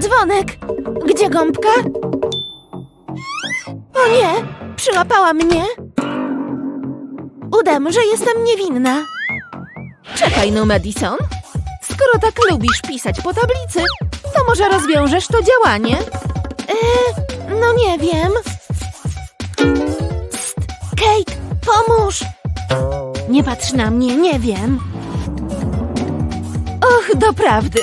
dzwonek. Gdzie gąbka? O nie, przyłapała mnie. Udam, że jestem niewinna. Czekaj no, Madison. Skoro tak lubisz pisać po tablicy, to może rozwiążesz to działanie? No nie wiem. Psst, Kate, pomóż! Nie patrz na mnie, nie wiem. Och, doprawdy.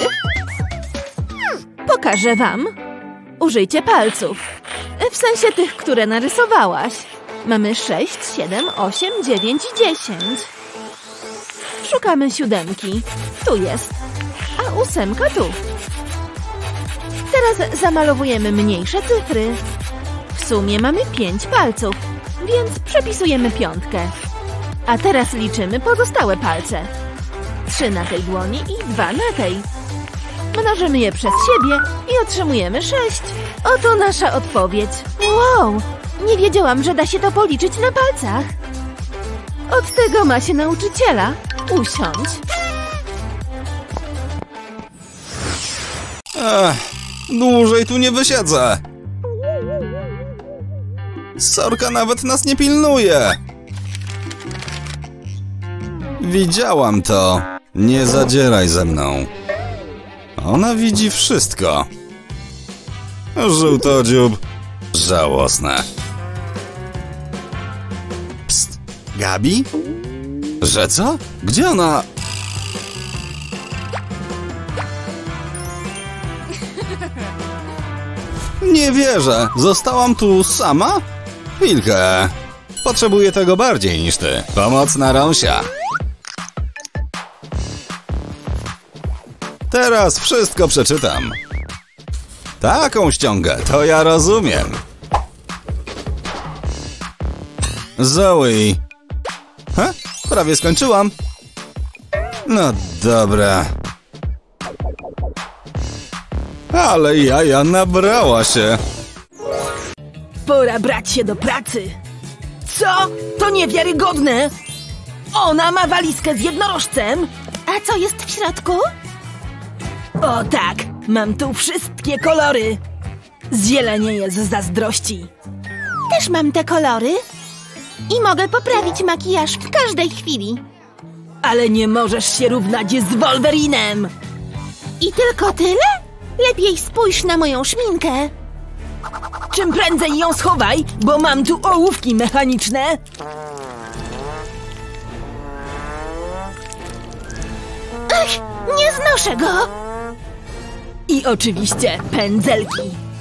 Pokażę wam. Użyjcie palców. W sensie tych, które narysowałaś. Mamy 6, 7, 8, 9 i 10. Szukamy 7. Tu jest. A 8 tu. Teraz zamalowujemy mniejsze cyfry. W sumie mamy 5 palców, więc przepisujemy 5. A teraz liczymy pozostałe palce. 3 na tej dłoni i 2 na tej. Mnożymy je przez siebie i otrzymujemy 6. Oto nasza odpowiedź. Wow! Nie wiedziałam, że da się to policzyć na palcach. Od tego ma się nauczyciela. Usiądź. Dłużej tu nie wysiedzę. Sorka nawet nas nie pilnuje. Widziałam to. Nie zadzieraj ze mną. Ona widzi wszystko. Żółtodziób. Żałosne. Psst. Gabi? Że co? Gdzie ona? Nie wierzę. Zostałam tu sama? Chwilkę. Potrzebuję tego bardziej niż ty. Pomocna Rąsia. Teraz wszystko przeczytam. Taką ściągę, to ja rozumiem. Zoe. Prawie skończyłam. No dobra. Ale jaja nabrała się. Pora brać się do pracy. Co? To niewiarygodne. Ona ma walizkę z jednorożcem. A co jest w środku? O tak, mam tu wszystkie kolory. Zielenieję z zazdrości. Też mam te kolory. I mogę poprawić makijaż w każdej chwili. Ale nie możesz się równać z Wolverinem. I tylko tyle? Lepiej spójrz na moją szminkę. Czym prędzej ją schowaj, bo mam tu ołówki mechaniczne. Ach, nie znoszę go. I oczywiście pędzelki.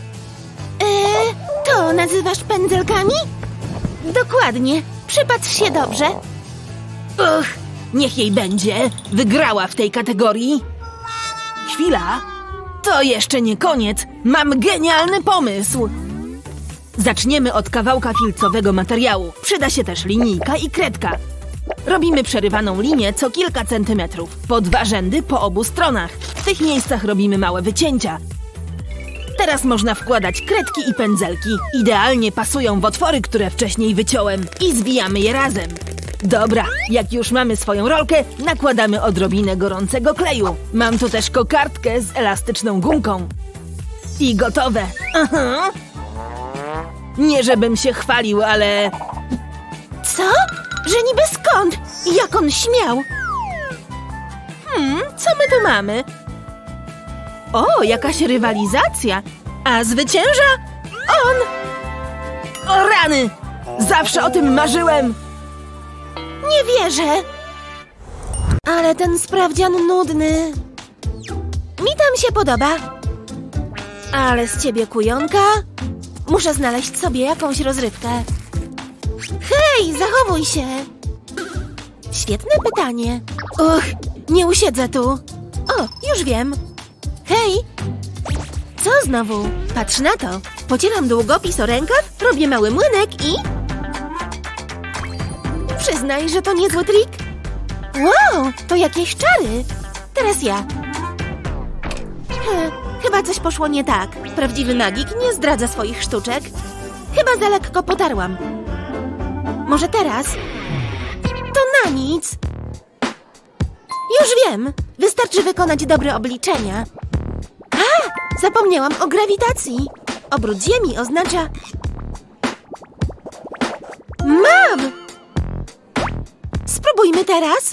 To nazywasz pędzelkami? Dokładnie. Przypatrz się dobrze. Niech jej będzie. Wygrała w tej kategorii. Chwila. To jeszcze nie koniec. Mam genialny pomysł. Zaczniemy od kawałka filcowego materiału. Przyda się też linijka i kredka. Robimy przerywaną linię co kilka centymetrów. Po 2 rzędy po obu stronach. W tych miejscach robimy małe wycięcia. Teraz można wkładać kredki i pędzelki. Idealnie pasują w otwory, które wcześniej wyciąłem. I zwijamy je razem. Dobra, jak już mamy swoją rolkę, nakładamy odrobinę gorącego kleju. Mam tu też kokardkę z elastyczną gumką. I gotowe. Aha. Nie żebym się chwalił, ale... Co? Że niby skąd? Jak on śmiał? Co my tu mamy? O, jakaś rywalizacja. A zwycięża? On! O rany! Zawsze o tym marzyłem! Nie wierzę! Ale ten sprawdzian nudny. Mi tam się podoba. Ale z ciebie kujonka. Muszę znaleźć sobie jakąś rozrywkę. Hej, zachowuj się! Świetne pytanie. Nie usiedzę tu. O, już wiem. Hej! Co znowu? Patrz na to. Pocieram długopis o rękaw, robię mały młynek i... Przyznaj, że to niezły trik. Wow, to jakieś czary. Teraz ja. Chyba coś poszło nie tak. Prawdziwy magik nie zdradza swoich sztuczek. Chyba za lekko potarłam. Może teraz? To na nic. Już wiem. Wystarczy wykonać dobre obliczenia. Zapomniałam o grawitacji. Obrót Ziemi oznacza... Mam! Spróbujmy teraz.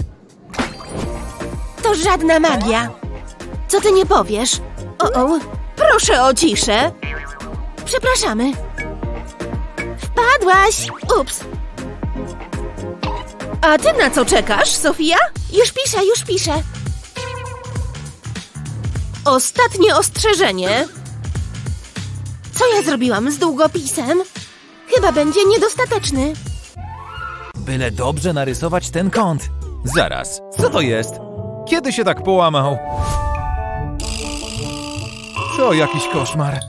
To żadna magia. Co ty nie powiesz? O, proszę o ciszę. Przepraszamy. Wpadłaś! Ups. A ty na co czekasz, Sofia? Już piszę. Ostatnie ostrzeżenie. Co ja zrobiłam z długopisem? Chyba będzie niedostateczny. Byle dobrze narysować ten kąt. Zaraz, co to jest? Kiedy się tak połamał? To jakiś koszmar.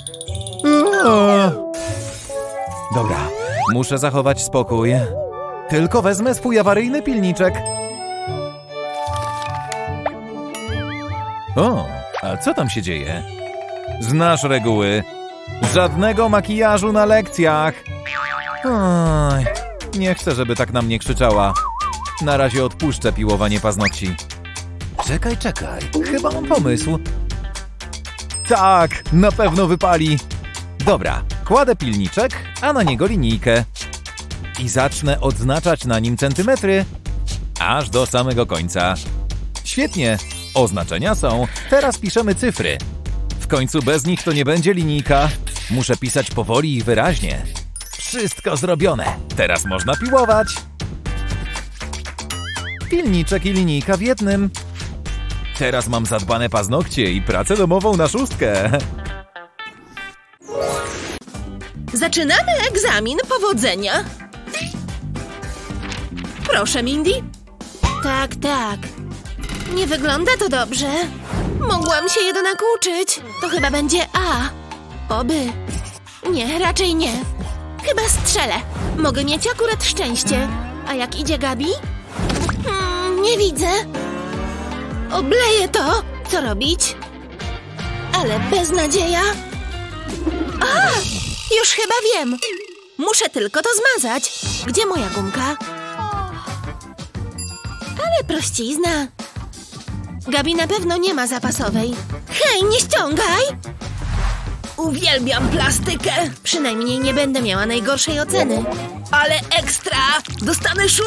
Dobra, muszę zachować spokój. Tylko wezmę swój awaryjny pilniczek. O, a co tam się dzieje? Znasz reguły. Żadnego makijażu na lekcjach. Oj, nie chcę, żeby tak na mnie krzyczała. Na razie odpuszczę piłowanie paznokci. Czekaj. Chyba mam pomysł. Tak, na pewno wypali. Dobra, kładę pilniczek, a na niego linijkę. I zacznę odznaczać na nim centymetry. Aż do samego końca. Świetnie, oznaczenia są. Teraz piszemy cyfry. W końcu bez nich to nie będzie linijka. Muszę pisać powoli i wyraźnie. Wszystko zrobione. Teraz można piłować. Pilniczek i linijka w jednym. Teraz mam zadbane paznokcie i pracę domową na 6. Zaczynamy egzamin. Powodzenia. Proszę, Mindy. Tak. Nie wygląda to dobrze. Mogłam się jednak uczyć. To chyba będzie A. Oby. Nie, raczej nie. Chyba strzelę. Mogę mieć akurat szczęście. A jak idzie Gabi? Nie widzę. Obleję to. Co robić? Ale beznadzieja. A! Już chyba wiem. Muszę tylko to zmazać. Gdzie moja gumka? Ale prościzna. Gabi na pewno nie ma zapasowej. Hej, nie ściągaj! Uwielbiam plastykę. Przynajmniej nie będę miała najgorszej oceny. Ale ekstra! Dostanę 6.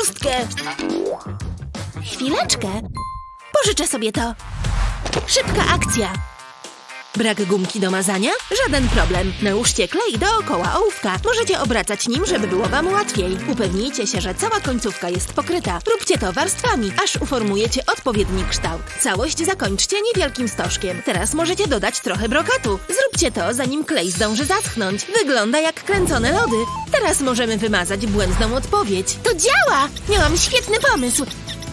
Chwileczkę. Pożyczę sobie to. Szybka akcja. Brak gumki do mazania? Żaden problem. Nałóżcie klej dookoła ołówka. Możecie obracać nim, żeby było wam łatwiej. Upewnijcie się, że cała końcówka jest pokryta. Róbcie to warstwami, aż uformujecie odpowiedni kształt. Całość zakończcie niewielkim stożkiem. Teraz możecie dodać trochę brokatu. Zróbcie to, zanim klej zdąży zaschnąć. Wygląda jak kręcone lody. Teraz możemy wymazać błędną odpowiedź. To działa! Miałam świetny pomysł.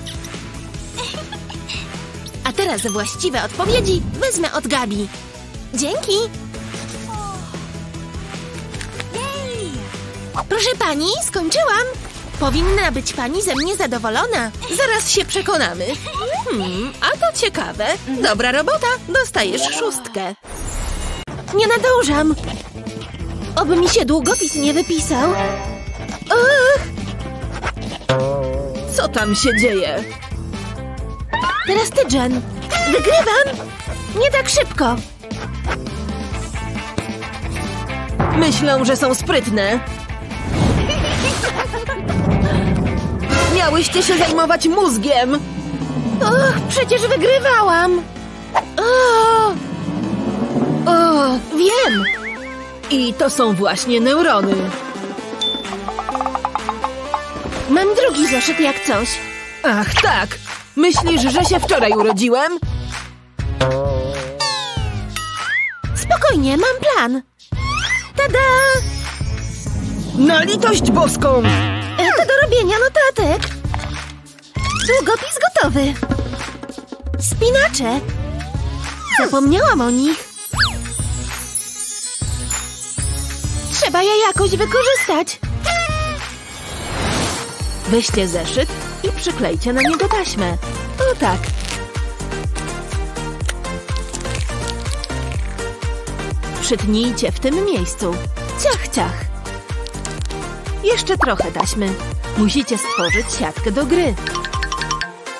A teraz właściwe odpowiedzi wezmę od Gabi. Dzięki! Proszę pani, skończyłam. Powinna być pani ze mnie zadowolona. Zaraz się przekonamy. A to ciekawe. Dobra robota, dostajesz 6. Nie nadążam. Oby mi się długopis nie wypisał. Co tam się dzieje? Teraz ty, Jen. Wygrywam! Nie tak szybko. Myślą, że są sprytne. Miałyście się zajmować mózgiem. Przecież wygrywałam. Wiem. I to są właśnie neurony. Mam drugi zeszyt jak coś. Ach, tak. Myślisz, że się wczoraj urodziłem? Spokojnie, mam plan. Tada! Na litość boską! To do robienia notatek. Długopis gotowy. Spinacze. Zapomniałam o nich. Trzeba je jakoś wykorzystać. Weźcie zeszyt i przyklejcie na niego taśmę. O tak. Przytnijcie w tym miejscu. Ciach, ciach. Jeszcze trochę taśmy. Musicie stworzyć siatkę do gry.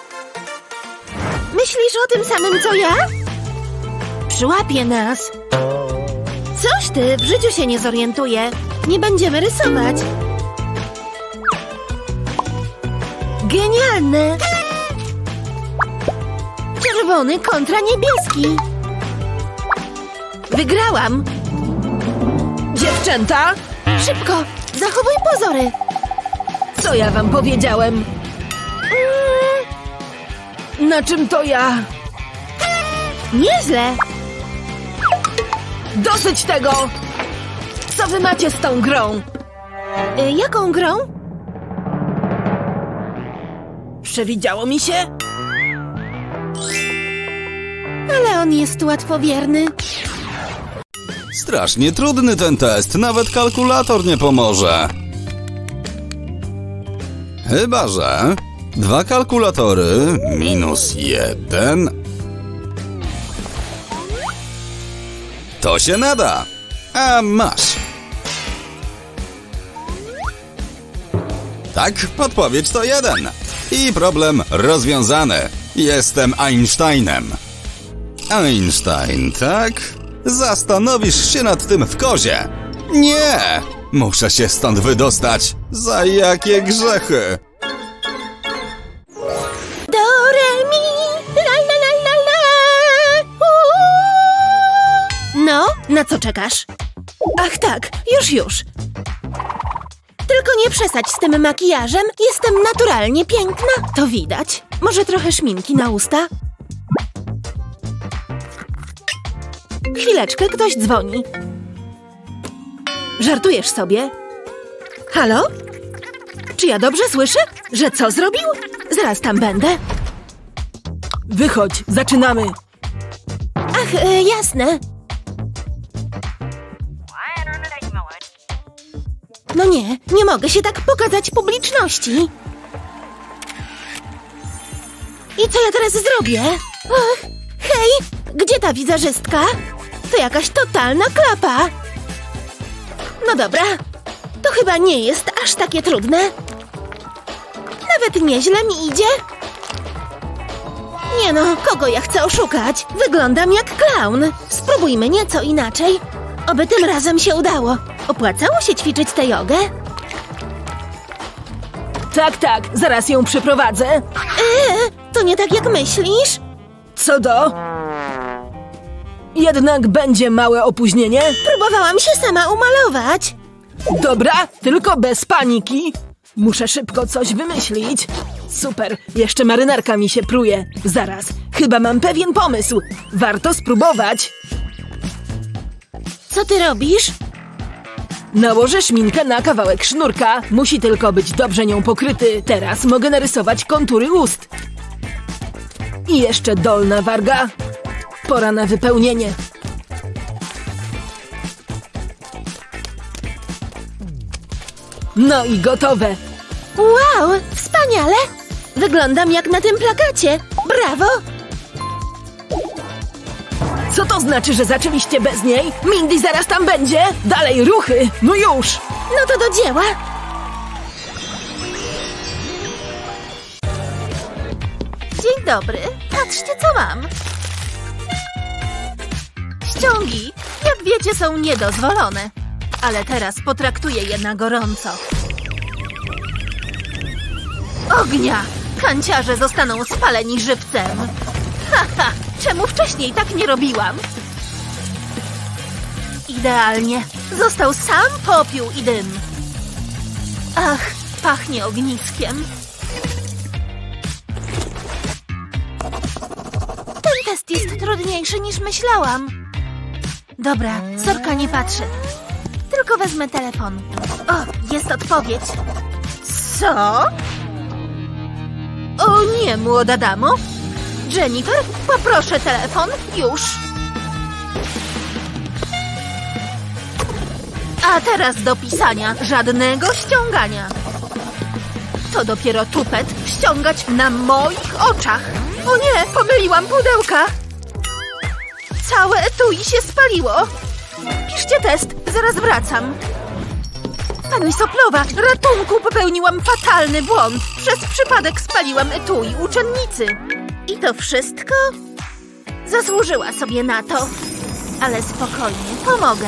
Myślisz o tym samym, co ja? Przyłapie nas. Coś ty, w życiu się nie zorientuję. Nie będziemy rysować. Genialne! Czerwony kontra niebieski. Wygrałam! Dziewczęta, Szybko! Zachowuj pozory! co ja wam powiedziałem? Na czym to ja? Nieźle! Dosyć tego! Co wy macie z tą grą? Jaką grą? Przewidziało mi się? Ale on jest łatwowierny. Strasznie trudny ten test, nawet kalkulator nie pomoże. Chyba że 2 kalkulatory minus 1. To się nada. A masz. Tak, podpowiedź to 1. I problem rozwiązany. Jestem Einsteinem. Einstein, tak? Zastanowisz się nad tym w kozie. Nie! Muszę się stąd wydostać. Za jakie grzechy? Do, re, mi, la, la, la, la, la. No, na co czekasz? Ach tak, już. Tylko nie przesadź z tym makijażem. Jestem naturalnie piękna. To widać. Może trochę szminki na usta? Chwileczkę, ktoś dzwoni. Żartujesz sobie? Halo? Czy ja dobrze słyszę? Że co zrobił? Zaraz tam będę. Wychodź, zaczynamy. Ach, jasne. No nie mogę się tak pokazać publiczności. I co ja teraz zrobię? Ach, hej, gdzie ta wizerzystka? To jakaś totalna klapa. No dobra, to chyba nie jest aż takie trudne. Nawet nieźle mi idzie. Nie no, kogo ja chcę oszukać? Wyglądam jak klaun. Spróbujmy nieco inaczej. Oby tym razem się udało. Opłacało się ćwiczyć tę jogę? Tak, zaraz ją przyprowadzę. To nie tak jak myślisz? Co do? Jednak będzie małe opóźnienie. Próbowałam się sama umalować. Dobra, tylko bez paniki. Muszę szybko coś wymyślić. Super, jeszcze marynarka mi się pruje. Zaraz, chyba mam pewien pomysł. Warto spróbować. Co ty robisz? Nałożę szminkę na kawałek sznurka. Musi tylko być dobrze nią pokryty. Teraz mogę narysować kontury ust. I jeszcze dolna warga. Pora na wypełnienie. No i gotowe. Wow, wspaniale! Wyglądam jak na tym plakacie. Brawo! Co to znaczy, że zaczęliście bez niej? Mindy zaraz tam będzie. Dalej, ruchy. No już. No to do dzieła. Dzień dobry. Patrzcie, co mam. Ściągi, jak wiecie, są niedozwolone. Ale teraz potraktuję je na gorąco. Ognia! Kanciarze zostaną spaleni żywcem. Haha, czemu wcześniej tak nie robiłam? Idealnie. Został sam popiół i dym. Ach, pachnie ogniskiem. Ten test jest trudniejszy niż myślałam. Dobra, Sorka nie patrzy. Tylko wezmę telefon. O, jest odpowiedź. Co? O nie, młoda damo. Jennifer, poproszę telefon. Już. A teraz do pisania. Żadnego ściągania. To dopiero tupet. Ściągać na moich oczach. O nie, pomyliłam pudełka. Całe etui się spaliło. Piszcie test, zaraz wracam. Pani Soplowa, ratunku, popełniłam fatalny błąd. Przez przypadek spaliłam etui uczennicy. I to wszystko? Zasłużyła sobie na to. Ale spokojnie, pomogę.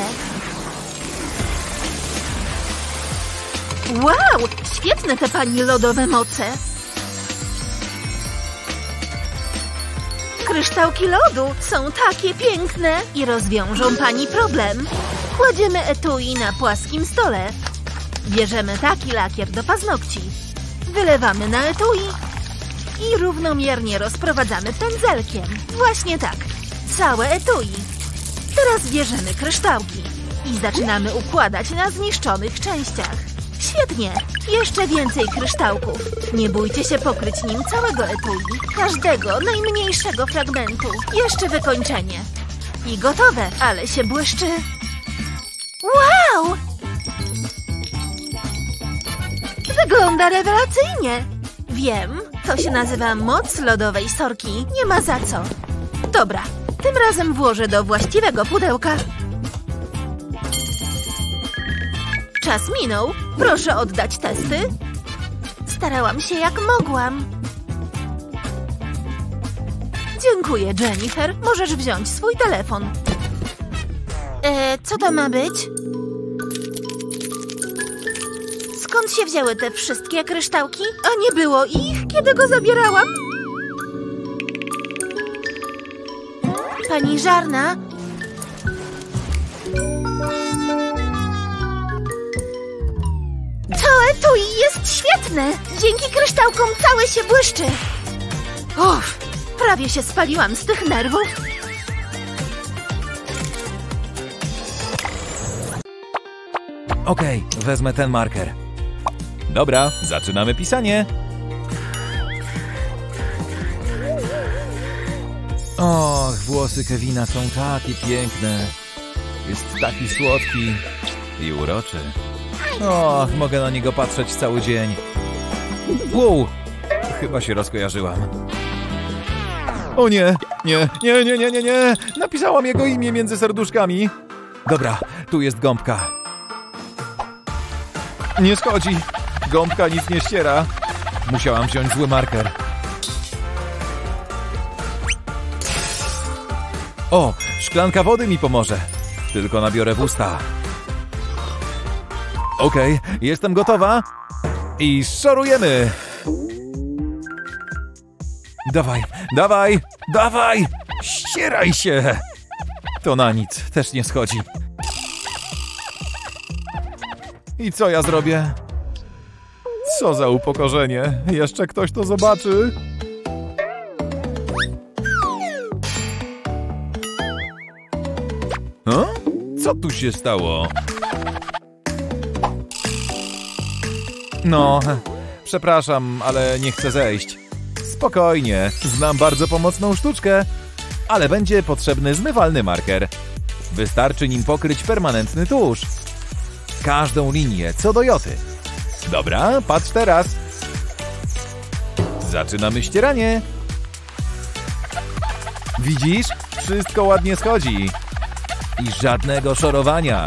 Wow, świetne te pani lodowe moce. Kryształki lodu są takie piękne i rozwiążą pani problem. Kładziemy etui na płaskim stole. Bierzemy taki lakier do paznokci. Wylewamy na etui i równomiernie rozprowadzamy pędzelkiem. Właśnie tak, całe etui. Teraz bierzemy kryształki i zaczynamy układać na zniszczonych częściach. Świetnie! Jeszcze więcej kryształków. Nie bójcie się pokryć nim całego etui. Każdego najmniejszego fragmentu. Jeszcze wykończenie. I gotowe, ale się błyszczy. Wow! Wygląda rewelacyjnie. Wiem, to się nazywa moc lodowej sorki. Nie ma za co. Dobra, tym razem włożę do właściwego pudełka. Czas minął. Proszę oddać testy. Starałam się jak mogłam. Dziękuję, Jennifer. Możesz wziąć swój telefon. Co to ma być? Skąd się wzięły te wszystkie kryształki? A nie było ich, kiedy go zabierałam? Pani Żarna? To etui jest świetne! Dzięki kryształkom całe się błyszczy. Uff, prawie się spaliłam z tych nerwów. Okej, wezmę ten marker. Dobra, zaczynamy pisanie. Och, włosy Kevina są takie piękne. Jest taki słodki i uroczy. Och, mogę na niego patrzeć cały dzień. Wow, chyba się rozkojarzyłam. O nie, nie. Napisałam jego imię między serduszkami. Dobra, tu jest gąbka. Nie schodzi. Gąbka nic nie ściera. Musiałam wziąć zły marker. O, szklanka wody mi pomoże. Tylko nabiorę w usta. Okej, jestem gotowa. I szorujemy. Dawaj. Ścieraj się. To na nic, też nie schodzi. I co ja zrobię? Co za upokorzenie. Jeszcze ktoś to zobaczy. Co tu się stało? No, przepraszam, ale nie chcę zejść. Spokojnie, znam bardzo pomocną sztuczkę. Ale będzie potrzebny zmywalny marker. Wystarczy nim pokryć permanentny tusz. Każdą linię, co do joty. Dobra, patrz teraz. Zaczynamy ścieranie. Widzisz? Wszystko ładnie schodzi. I żadnego szorowania.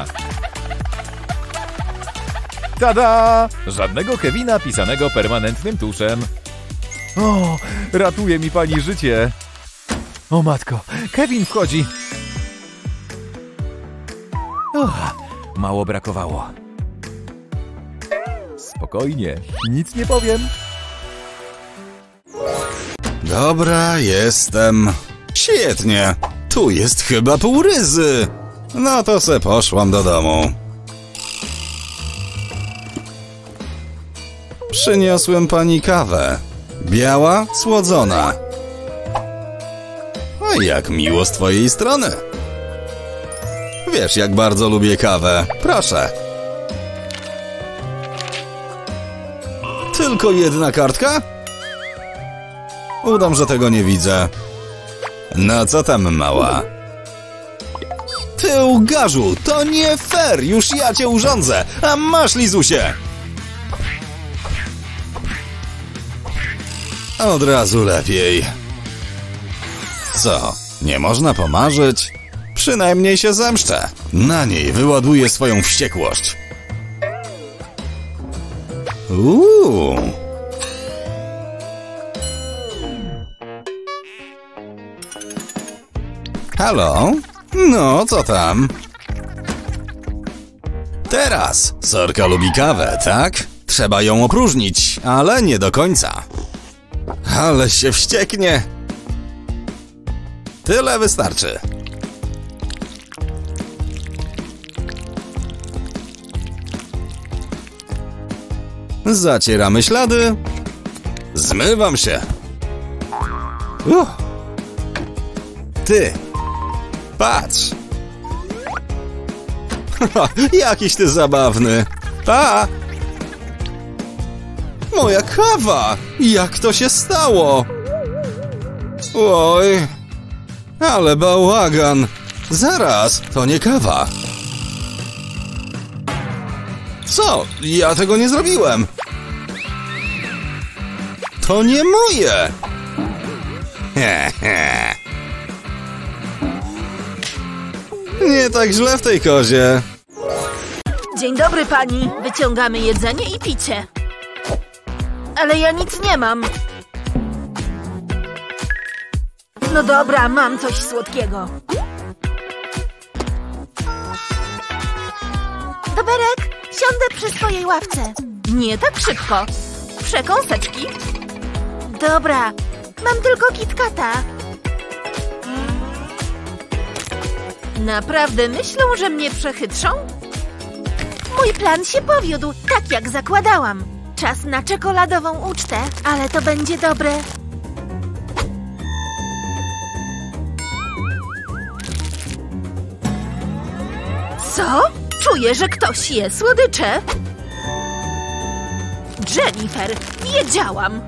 Tada! Żadnego Kevina pisanego permanentnym tuszem. O, ratuje mi pani życie. O matko, Kevin wchodzi. Mało brakowało. Spokojnie, nic nie powiem. Dobra, jestem. Świetnie. Tu jest chyba pół ryzy. No to se poszłam do domu. Przyniosłem kawę. Biała, słodzona. O, jak miło z twojej strony. Wiesz, jak bardzo lubię kawę. Proszę. Tylko jedna kartka? Udam, że tego nie widzę. No co tam, mała? Ty łgarzu, to nie fair! Już ja cię urządzę! A masz, Lizusie! Od razu lepiej. Co, nie można pomarzyć? Przynajmniej się zemszczę. Na niej wyładuję swoją wściekłość. Halo? No, co tam? Teraz Sorka lubi kawę, tak? Trzeba ją opróżnić, ale nie do końca. Ale się wścieknie. Tyle wystarczy. Zacieramy ślady. Zmywam się. Ty. Patrz. Jakiś ty zabawny. Pa! Moja kawa! Jak to się stało? Oj. Ale bałagan. Zaraz, to nie kawa. Co? Ja tego nie zrobiłem. To nie moje. Nie tak źle w tej kozie. Dzień dobry, pani. Wyciągamy jedzenie i picie. Ale ja nic nie mam. No dobra, mam coś słodkiego. Doberek, siądę przy swojej ławce. Nie tak szybko. Przekąseczki. Dobra, mam tylko KitKata. Naprawdę myślą, że mnie przechytrzą? Mój plan się powiódł, tak jak zakładałam. Czas na czekoladową ucztę, ale to będzie dobre. Co? Czuję, że ktoś je słodycze. Jennifer, wiedziałam.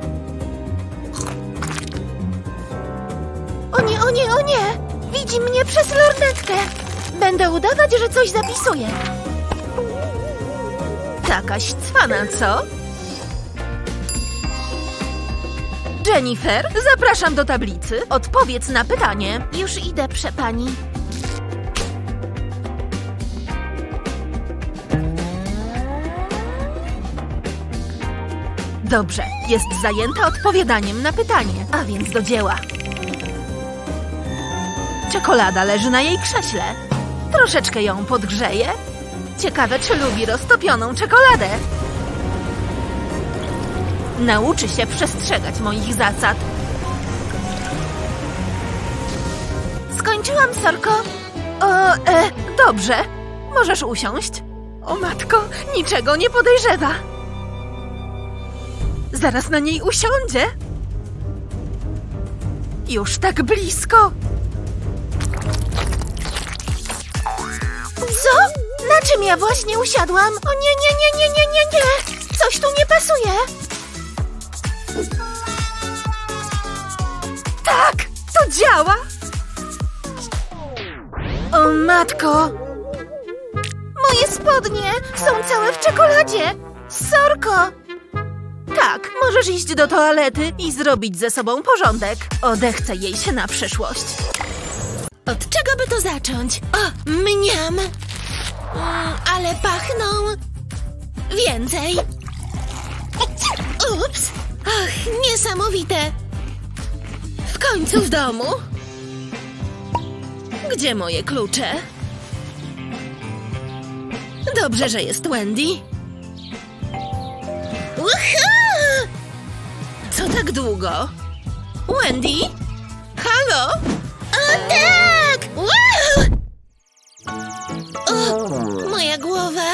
O nie, o nie, o nie! Widzi mnie przez lornetkę. Będę udawać, że coś zapisuję. Takaś cwana, co? Jennifer, zapraszam do tablicy. Odpowiedz na pytanie. Już idę, przepani. Dobrze, jest zajęta odpowiadaniem na pytanie, a więc do dzieła. Czekolada leży na jej krześle. Troszeczkę ją podgrzeję. Ciekawe, czy lubi roztopioną czekoladę. Nauczy się przestrzegać moich zasad. Skończyłam, Sorko. Dobrze. Możesz usiąść. O matko, niczego nie podejrzewa. Zaraz na niej usiądzie. Już tak blisko. Co? Na czym ja właśnie usiadłam? O nie, nie, nie, nie, nie, nie, nie! Coś tu nie pasuje. Tak, to działa. O matko. Moje spodnie są całe w czekoladzie. Sorko! Tak, możesz iść do toalety i zrobić ze sobą porządek. Odechce jej się na przyszłość. Od czego by to zacząć? O, mniam! Ale pachną... Więcej! Ups! Ach, niesamowite! W końcu w domu! Gdzie moje klucze? Dobrze, że jest Wendy. Uhu! Co tak długo? Wendy? Halo? O tak! Wow! O, moja głowa.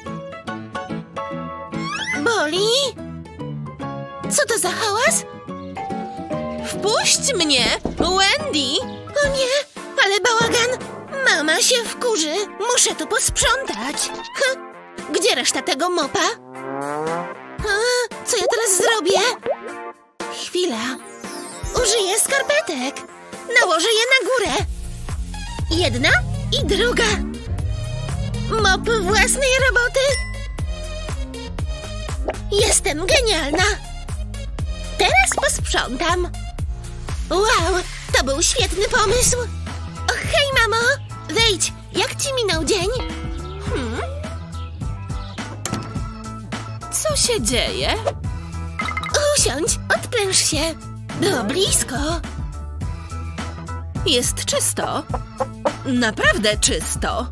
Boli? Co to za hałas? Wpuść mnie, Wendy! O nie, ale bałagan. Mama się wkurzy. Muszę tu posprzątać. Gdzie reszta tego mopa? Co ja teraz zrobię? Chwila. Użyję skarpetek. Nałożę je na górę. Jedna i druga. Mop własnej roboty. Jestem genialna. Teraz posprzątam. Wow, to był świetny pomysł. O, hej, mamo. Wejdź, jak ci minął dzień? Co się dzieje? Usiądź, odpręż się. Było blisko. Jest czysto. Naprawdę czysto.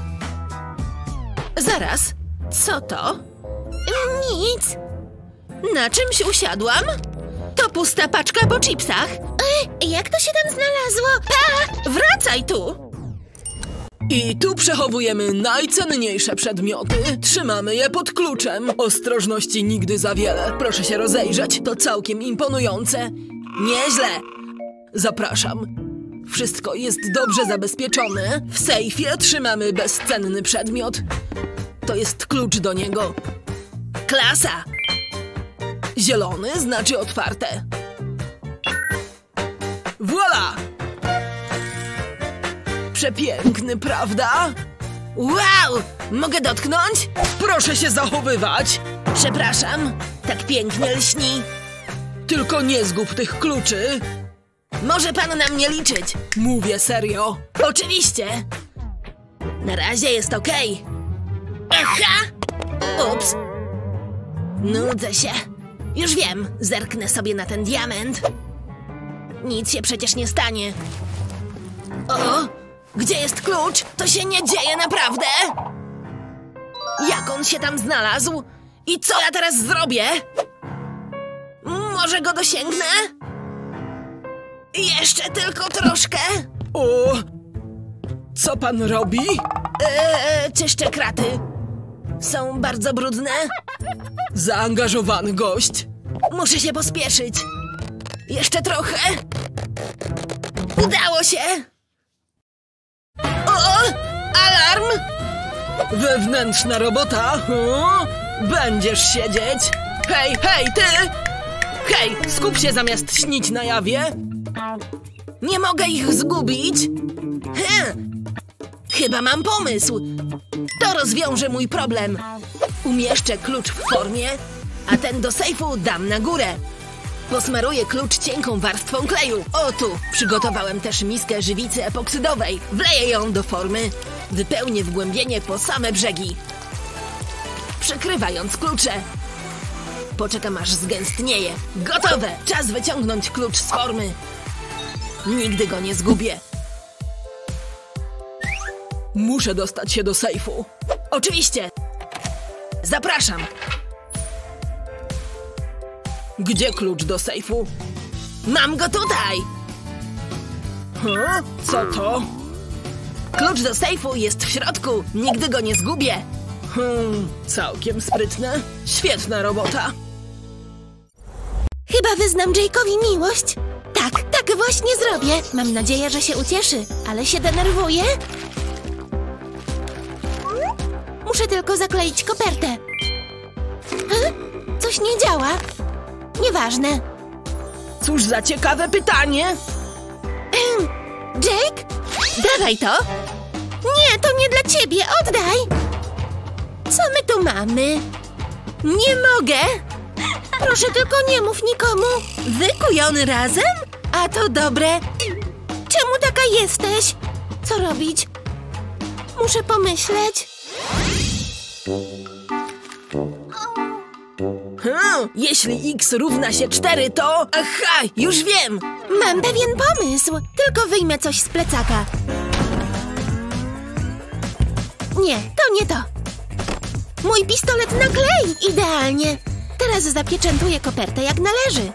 Zaraz, co to? Nic. Na czymś usiadłam? To pusta paczka po chipsach. Jak to się tam znalazło? Pa! Wracaj tu! I tu przechowujemy najcenniejsze przedmioty. Trzymamy je pod kluczem. Ostrożności nigdy za wiele. Proszę się rozejrzeć. To całkiem imponujące. Nieźle. Zapraszam. Wszystko jest dobrze zabezpieczone. W sejfie trzymamy bezcenny przedmiot. To jest klucz do niego. Klasa! Zielony znaczy otwarte. Voila! Przepiękny, prawda? Wow! Mogę dotknąć? Proszę się zachowywać! Przepraszam, tak pięknie lśni. Tylko nie zgub tych kluczy. Może pan na mnie liczyć. Mówię serio. Oczywiście. Na razie jest okej. Aha! Ups. Nudzę się. Już wiem, zerknę sobie na ten diament. Nic się przecież nie stanie. O! Gdzie jest klucz? To się nie dzieje naprawdę! Jak on się tam znalazł? I co ja teraz zrobię? Może go dosięgnę? Jeszcze tylko troszkę. O! Co pan robi? Czyszczę kraty. Są bardzo brudne. Zaangażowany gość. Muszę się pospieszyć. Jeszcze trochę. Udało się. O! Alarm! Wewnętrzna robota. O! Będziesz siedzieć. Hej, hej, ty! Hej, skup się zamiast śnić na jawie. Nie mogę ich zgubić. Chyba mam pomysł. To rozwiąże mój problem. Umieszczę klucz w formie, a ten do sejfu dam na górę. Posmaruję klucz cienką warstwą kleju. O tu! Przygotowałem też miskę żywicy epoksydowej. Wleję ją do formy. Wypełnię wgłębienie po same brzegi. Przykrywając klucze. Poczekam aż zgęstnieje. Gotowe! Czas wyciągnąć klucz z formy. Nigdy go nie zgubię. Muszę dostać się do sejfu. Oczywiście! Zapraszam! Gdzie klucz do sejfu? Mam go tutaj! Co to? Klucz do sejfu jest w środku. Nigdy go nie zgubię. Całkiem sprytne. Świetna robota. Chyba wyznam Jake'owi miłość. Tak właśnie zrobię. Mam nadzieję, że się ucieszy, ale się denerwuje. Muszę tylko zakleić kopertę. Coś nie działa. Nieważne. Cóż za ciekawe pytanie. Jake? Dawaj to. Nie, to nie dla ciebie. Oddaj. Co my tu mamy? Nie mogę. Proszę, tylko nie mów nikomu. Wykujony razem? A to dobre. Czemu taka jesteś? Co robić? Muszę pomyśleć. Jeśli x równa się 4, to... Aha, już wiem! Mam pewien pomysł. Tylko wyjmę coś z plecaka. Nie, to nie to. Mój pistolet na klej! Idealnie. Teraz zapieczętuję kopertę jak należy.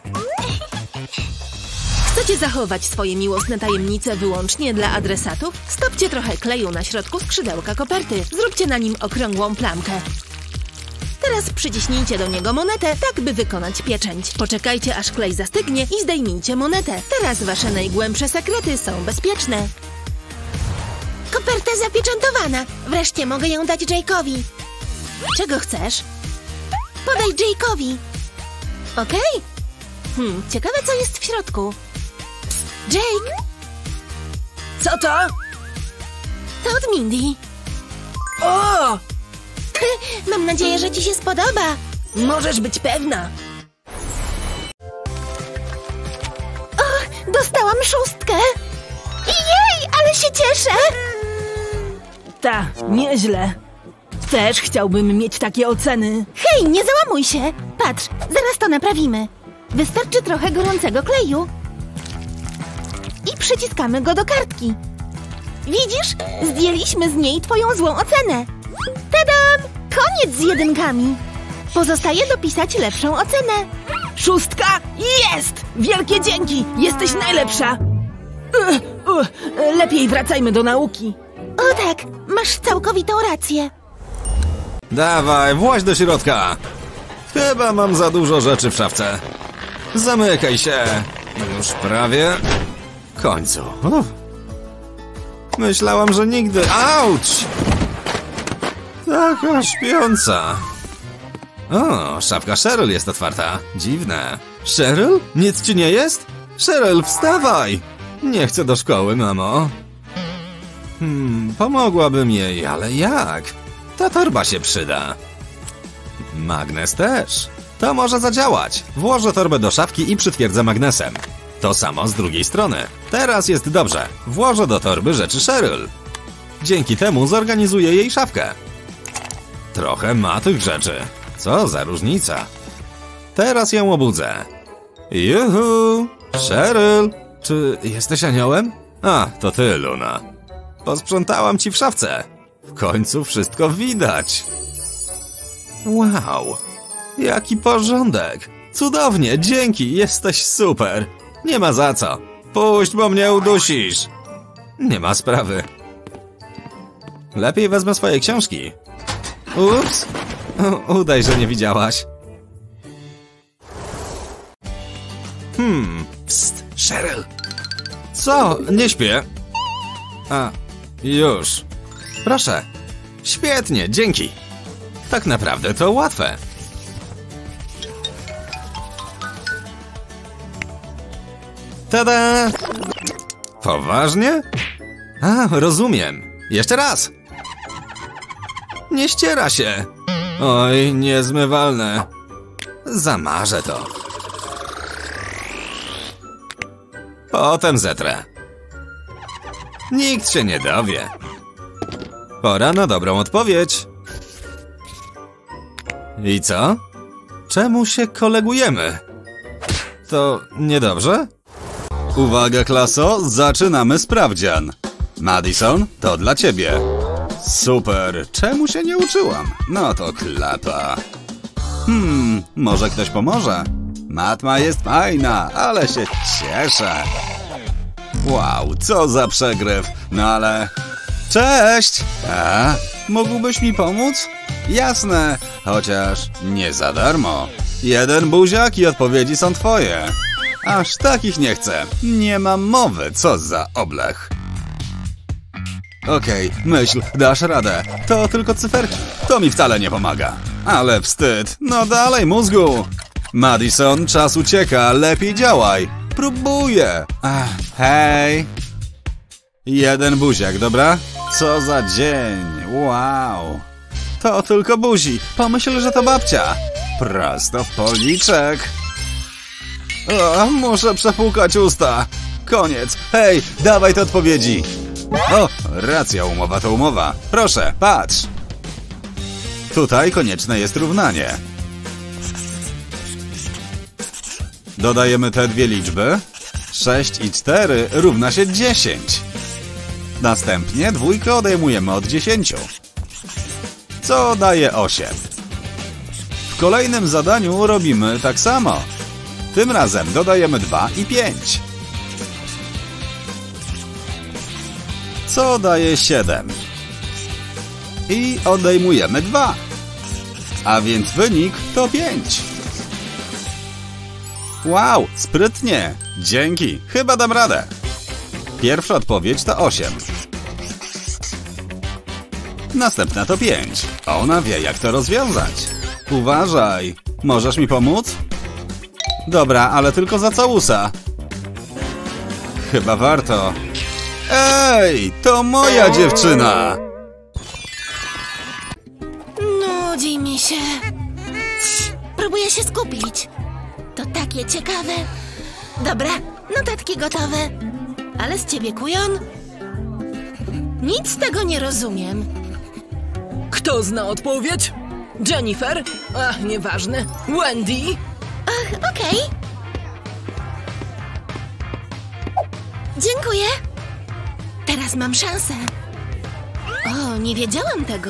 Chcecie zachować swoje miłosne tajemnice wyłącznie dla adresatów? Stopcie trochę kleju na środku skrzydełka koperty. Zróbcie na nim okrągłą plamkę. Teraz przyciśnijcie do niego monetę, tak by wykonać pieczęć. Poczekajcie, aż klej zastygnie i zdejmijcie monetę. Teraz wasze najgłębsze sekrety są bezpieczne. Koperta zapieczętowana. Wreszcie mogę ją dać Jake'owi. Czego chcesz? Podaj Jake'owi. Okej? Ciekawe, co jest w środku. Jake! Co to? To od Mindy. O! Mam nadzieję, że ci się spodoba. Możesz być pewna. O, dostałam 6. Jej, ale się cieszę. Ta, nieźle. Też chciałbym mieć takie oceny. Hej, nie załamuj się. Patrz, zaraz to naprawimy. Wystarczy trochę gorącego kleju. I przyciskamy go do kartki. Widzisz? Zdjęliśmy z niej twoją złą ocenę. Tadam! Koniec z jedynkami. Pozostaje dopisać lepszą ocenę. 6? Jest! Wielkie dzięki! Jesteś najlepsza! Lepiej wracajmy do nauki. O tak, masz całkowitą rację. Dawaj, właź do środka. Chyba mam za dużo rzeczy w szafce. Zamykaj się. Już prawie. W końcu. Myślałam, że nigdy... Auć! Taka śpiąca. O, szafka Cheryl jest otwarta. Dziwne. Cheryl? Nic ci nie jest? Cheryl, wstawaj! Nie chcę do szkoły, mamo. Pomogłabym jej, ale jak? Ta torba się przyda. Magnes też. To może zadziałać. Włożę torbę do szafki i przytwierdzę magnesem. To samo z drugiej strony. Teraz jest dobrze. Włożę do torby rzeczy Cheryl. Dzięki temu zorganizuję jej szafkę. Trochę ma tych rzeczy. Co za różnica. Teraz ją obudzę. Juhu! Cheryl! Czy jesteś aniołem? A, to ty, Luna. Posprzątałam ci w szafce. W końcu wszystko widać. Wow! Jaki porządek! Cudownie, dzięki, jesteś super! Nie ma za co. Puść, bo mnie udusisz. Nie ma sprawy. Lepiej wezmę swoje książki. Ups! Udaj, że nie widziałaś. Psst, Cheryl. Co? Nie śpię. A, już. Proszę. Świetnie, dzięki. Tak naprawdę to łatwe. Tada! Poważnie? A, rozumiem. Jeszcze raz. Nie ściera się. Oj, niezmywalne. Zamarzę to. Potem zetrę. Nikt się nie dowie. Pora na dobrą odpowiedź. I co? Czemu się kolegujemy? To niedobrze? Uwaga, klaso, zaczynamy sprawdzian. Madison, to dla ciebie. Super, czemu się nie uczyłam? No to klapa. Może ktoś pomoże? Matma jest fajna, ale się cieszę. Wow, co za przegryw. No ale... Cześć! A, mógłbyś mi pomóc? Jasne, chociaż nie za darmo. 1 buziak i odpowiedzi są twoje. Aż takich nie chcę. Nie mam mowy, co za oblech. Okej, myśl, dasz radę. To tylko cyferki. To mi wcale nie pomaga. Ale wstyd. No dalej, mózgu. Madison, czas ucieka. Lepiej działaj. Próbuję. Ach, hej. 1 buziak, dobra? Co za dzień. Wow. To tylko buzi. Pomyśl, że to babcia. Prosto w policzek. O, muszę przepłukać usta. Koniec. Hej, dawaj te odpowiedzi. O, racja, umowa to umowa. Proszę, patrz. Tutaj konieczne jest równanie. Dodajemy te dwie liczby. 6 i 4 równa się 10. Następnie dwójkę odejmujemy od 10. Co daje 8. W kolejnym zadaniu robimy tak samo. Tym razem dodajemy 2 i 5. Co daje 7. I odejmujemy 2. A więc wynik to 5. Wow, sprytnie. Dzięki, chyba dam radę. Pierwsza odpowiedź to 8. Następna to 5. Ona wie, jak to rozwiązać. Uważaj, możesz mi pomóc? Dobra, ale tylko za całusa. Chyba warto. Ej, to moja dziewczyna! Nudzi mi się. Próbuję się skupić. To takie ciekawe. Dobra, notatki gotowe. Ale z ciebie kujon? Nic z tego nie rozumiem. Kto zna odpowiedź? Jennifer? Ach, nieważne. Wendy? Ach, okej. Dziękuję. Teraz mam szansę. O, nie wiedziałam tego.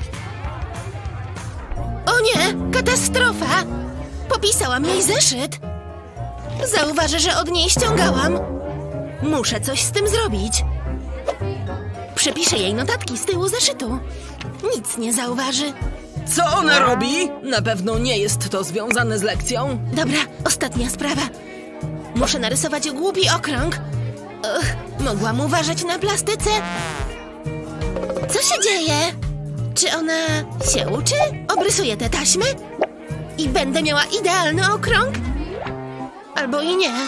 O nie, katastrofa! Popisałam jej zeszyt. Zauważę, że od niej ściągałam. Muszę coś z tym zrobić. Przepiszę jej notatki z tyłu zeszytu. Nic nie zauważy. Co ona robi? Na pewno nie jest to związane z lekcją. Dobra, ostatnia sprawa. Muszę narysować głupi okrąg. Mogłam uważać na plastyce. Co się dzieje? Czy ona się uczy? Obrysuję te taśmy i będę miała idealny okrąg? Albo i nie.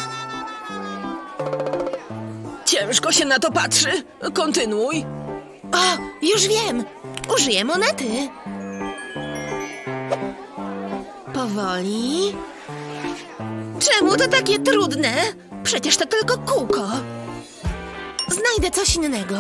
Ciężko się na to patrzy. Kontynuuj. O, już wiem. Użyję monety. Powoli. Czemu to takie trudne? Przecież to tylko kółko. Znajdę coś innego.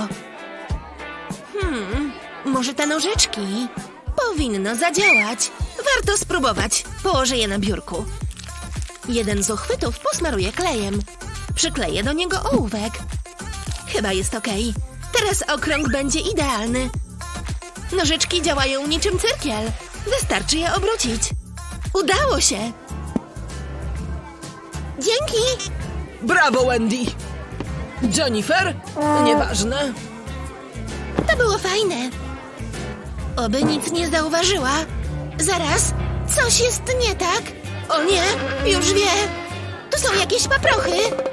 Może te nożyczki? Powinno zadziałać. Warto spróbować. Położę je na biurku. Jeden z uchwytów posmaruję klejem. Przykleję do niego ołówek. Chyba jest okej. Teraz okrąg będzie idealny. Nożyczki działają niczym cyrkiel. Wystarczy je obrócić. Udało się! Dzięki! Brawo, Wendy! Jennifer? Nieważne. To było fajne. Oby nic nie zauważyła. Zaraz, coś jest nie tak. O nie, już wie. Tu są jakieś paprochy.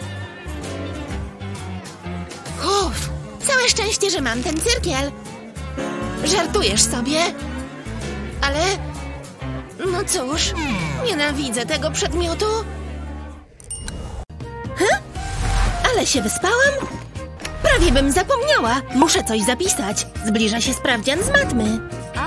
Uff, całe szczęście, że mam ten cyrkiel. Żartujesz sobie? Ale... no cóż, nienawidzę tego przedmiotu. Ale się wyspałam? Prawie bym zapomniała. Muszę coś zapisać. Zbliża się sprawdzian z matmy.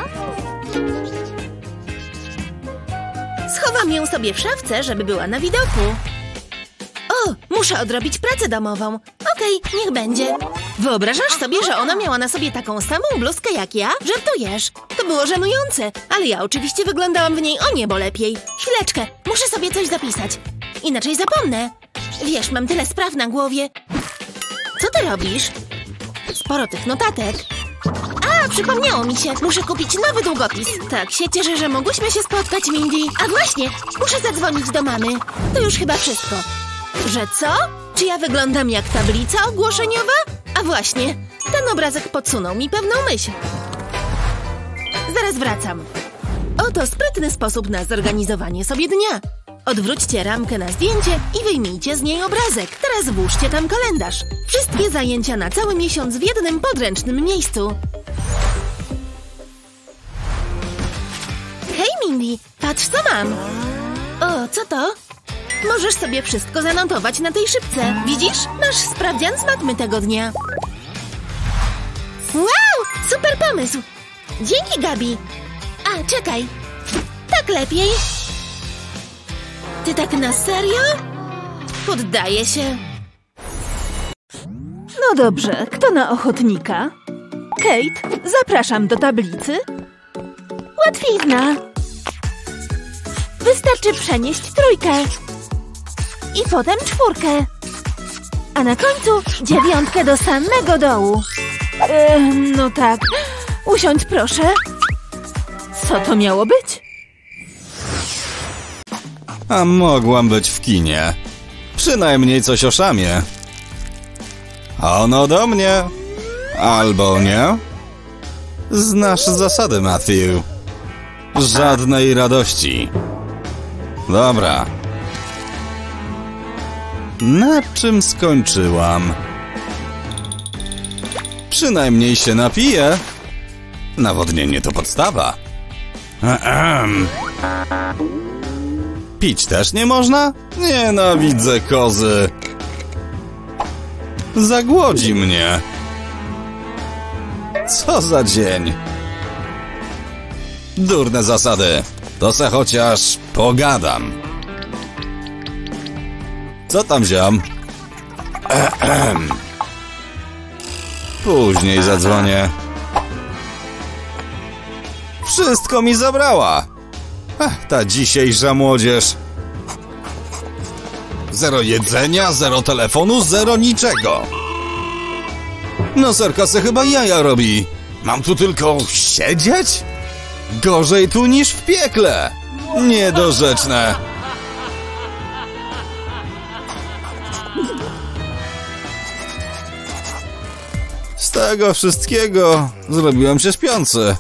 Schowam ją sobie w szafce, żeby była na widoku. O, muszę odrobić pracę domową. Okej, niech będzie. Wyobrażasz sobie, że ona miała na sobie taką samą bluzkę jak ja? Żartujesz. To było żenujące, ale ja oczywiście wyglądałam w niej o niebo lepiej. Chwileczkę, muszę sobie coś zapisać. Inaczej zapomnę. Wiesz, mam tyle spraw na głowie. Co ty robisz? Sporo tych notatek. A, przypomniało mi się. Muszę kupić nowy długopis. Tak się cieszę, że mogłyśmy się spotkać, Mindy. A właśnie, muszę zadzwonić do mamy. To już chyba wszystko. Że co? Czy ja wyglądam jak tablica ogłoszeniowa? A właśnie, ten obrazek podsunął mi pewną myśl. Zaraz wracam. Oto sprytny sposób na zorganizowanie sobie dnia. Odwróćcie ramkę na zdjęcie i wyjmijcie z niej obrazek. Teraz włóżcie tam kalendarz. Wszystkie zajęcia na cały miesiąc w jednym podręcznym miejscu. Hej, Mindy, patrz co mam. O, co to? Możesz sobie wszystko zanotować na tej szybce. Widzisz? Masz sprawdzian z matmy tego dnia. Wow, super pomysł. Dzięki, Gabi. A, czekaj. Tak lepiej. Ty tak na serio? Poddaję się. No dobrze, kto na ochotnika? Kate, zapraszam do tablicy. Łatwizna. Wystarczy przenieść trójkę. I potem czwórkę. A na końcu 9 do samego dołu. No tak. Usiądź proszę. Co to miało być? A mogłam być w kinie. Przynajmniej coś o szamie. Ono do mnie. Albo nie. Znasz zasady, Matthew. Żadnej radości. Dobra. Na czym skończyłam? Przynajmniej się napiję. Nawodnienie to podstawa. Pić też nie można? Nienawidzę kozy. Zagłodzi mnie. Co za dzień. Durne zasady. To se chociaż pogadam. Co tam, ziom? Później zadzwonię. Wszystko mi zabrała. Ta dzisiejsza młodzież. Zero jedzenia, zero telefonu, zero niczego. No Serkase chyba jaja robi. Mam tu tylko siedzieć? Gorzej tu niż w piekle. Niedorzeczne. Z tego wszystkiego zrobiłem się śpiący.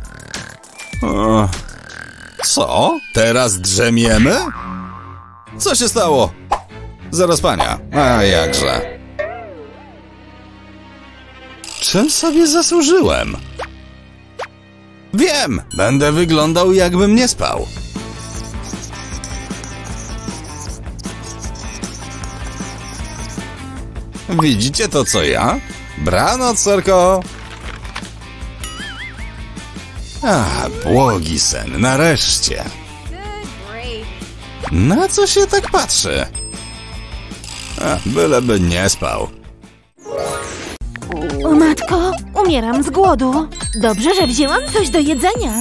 Co? Teraz drzemiemy? Co się stało? Zaraz pania. A jakże. Czym sobie zasłużyłem? Wiem! Będę wyglądał, jakbym nie spał. Widzicie to, co ja? Branoc, Sorko! Błogi sen, nareszcie. Na co się tak patrzy? Byleby nie spał. O matko, umieram z głodu. Dobrze, że wzięłam coś do jedzenia.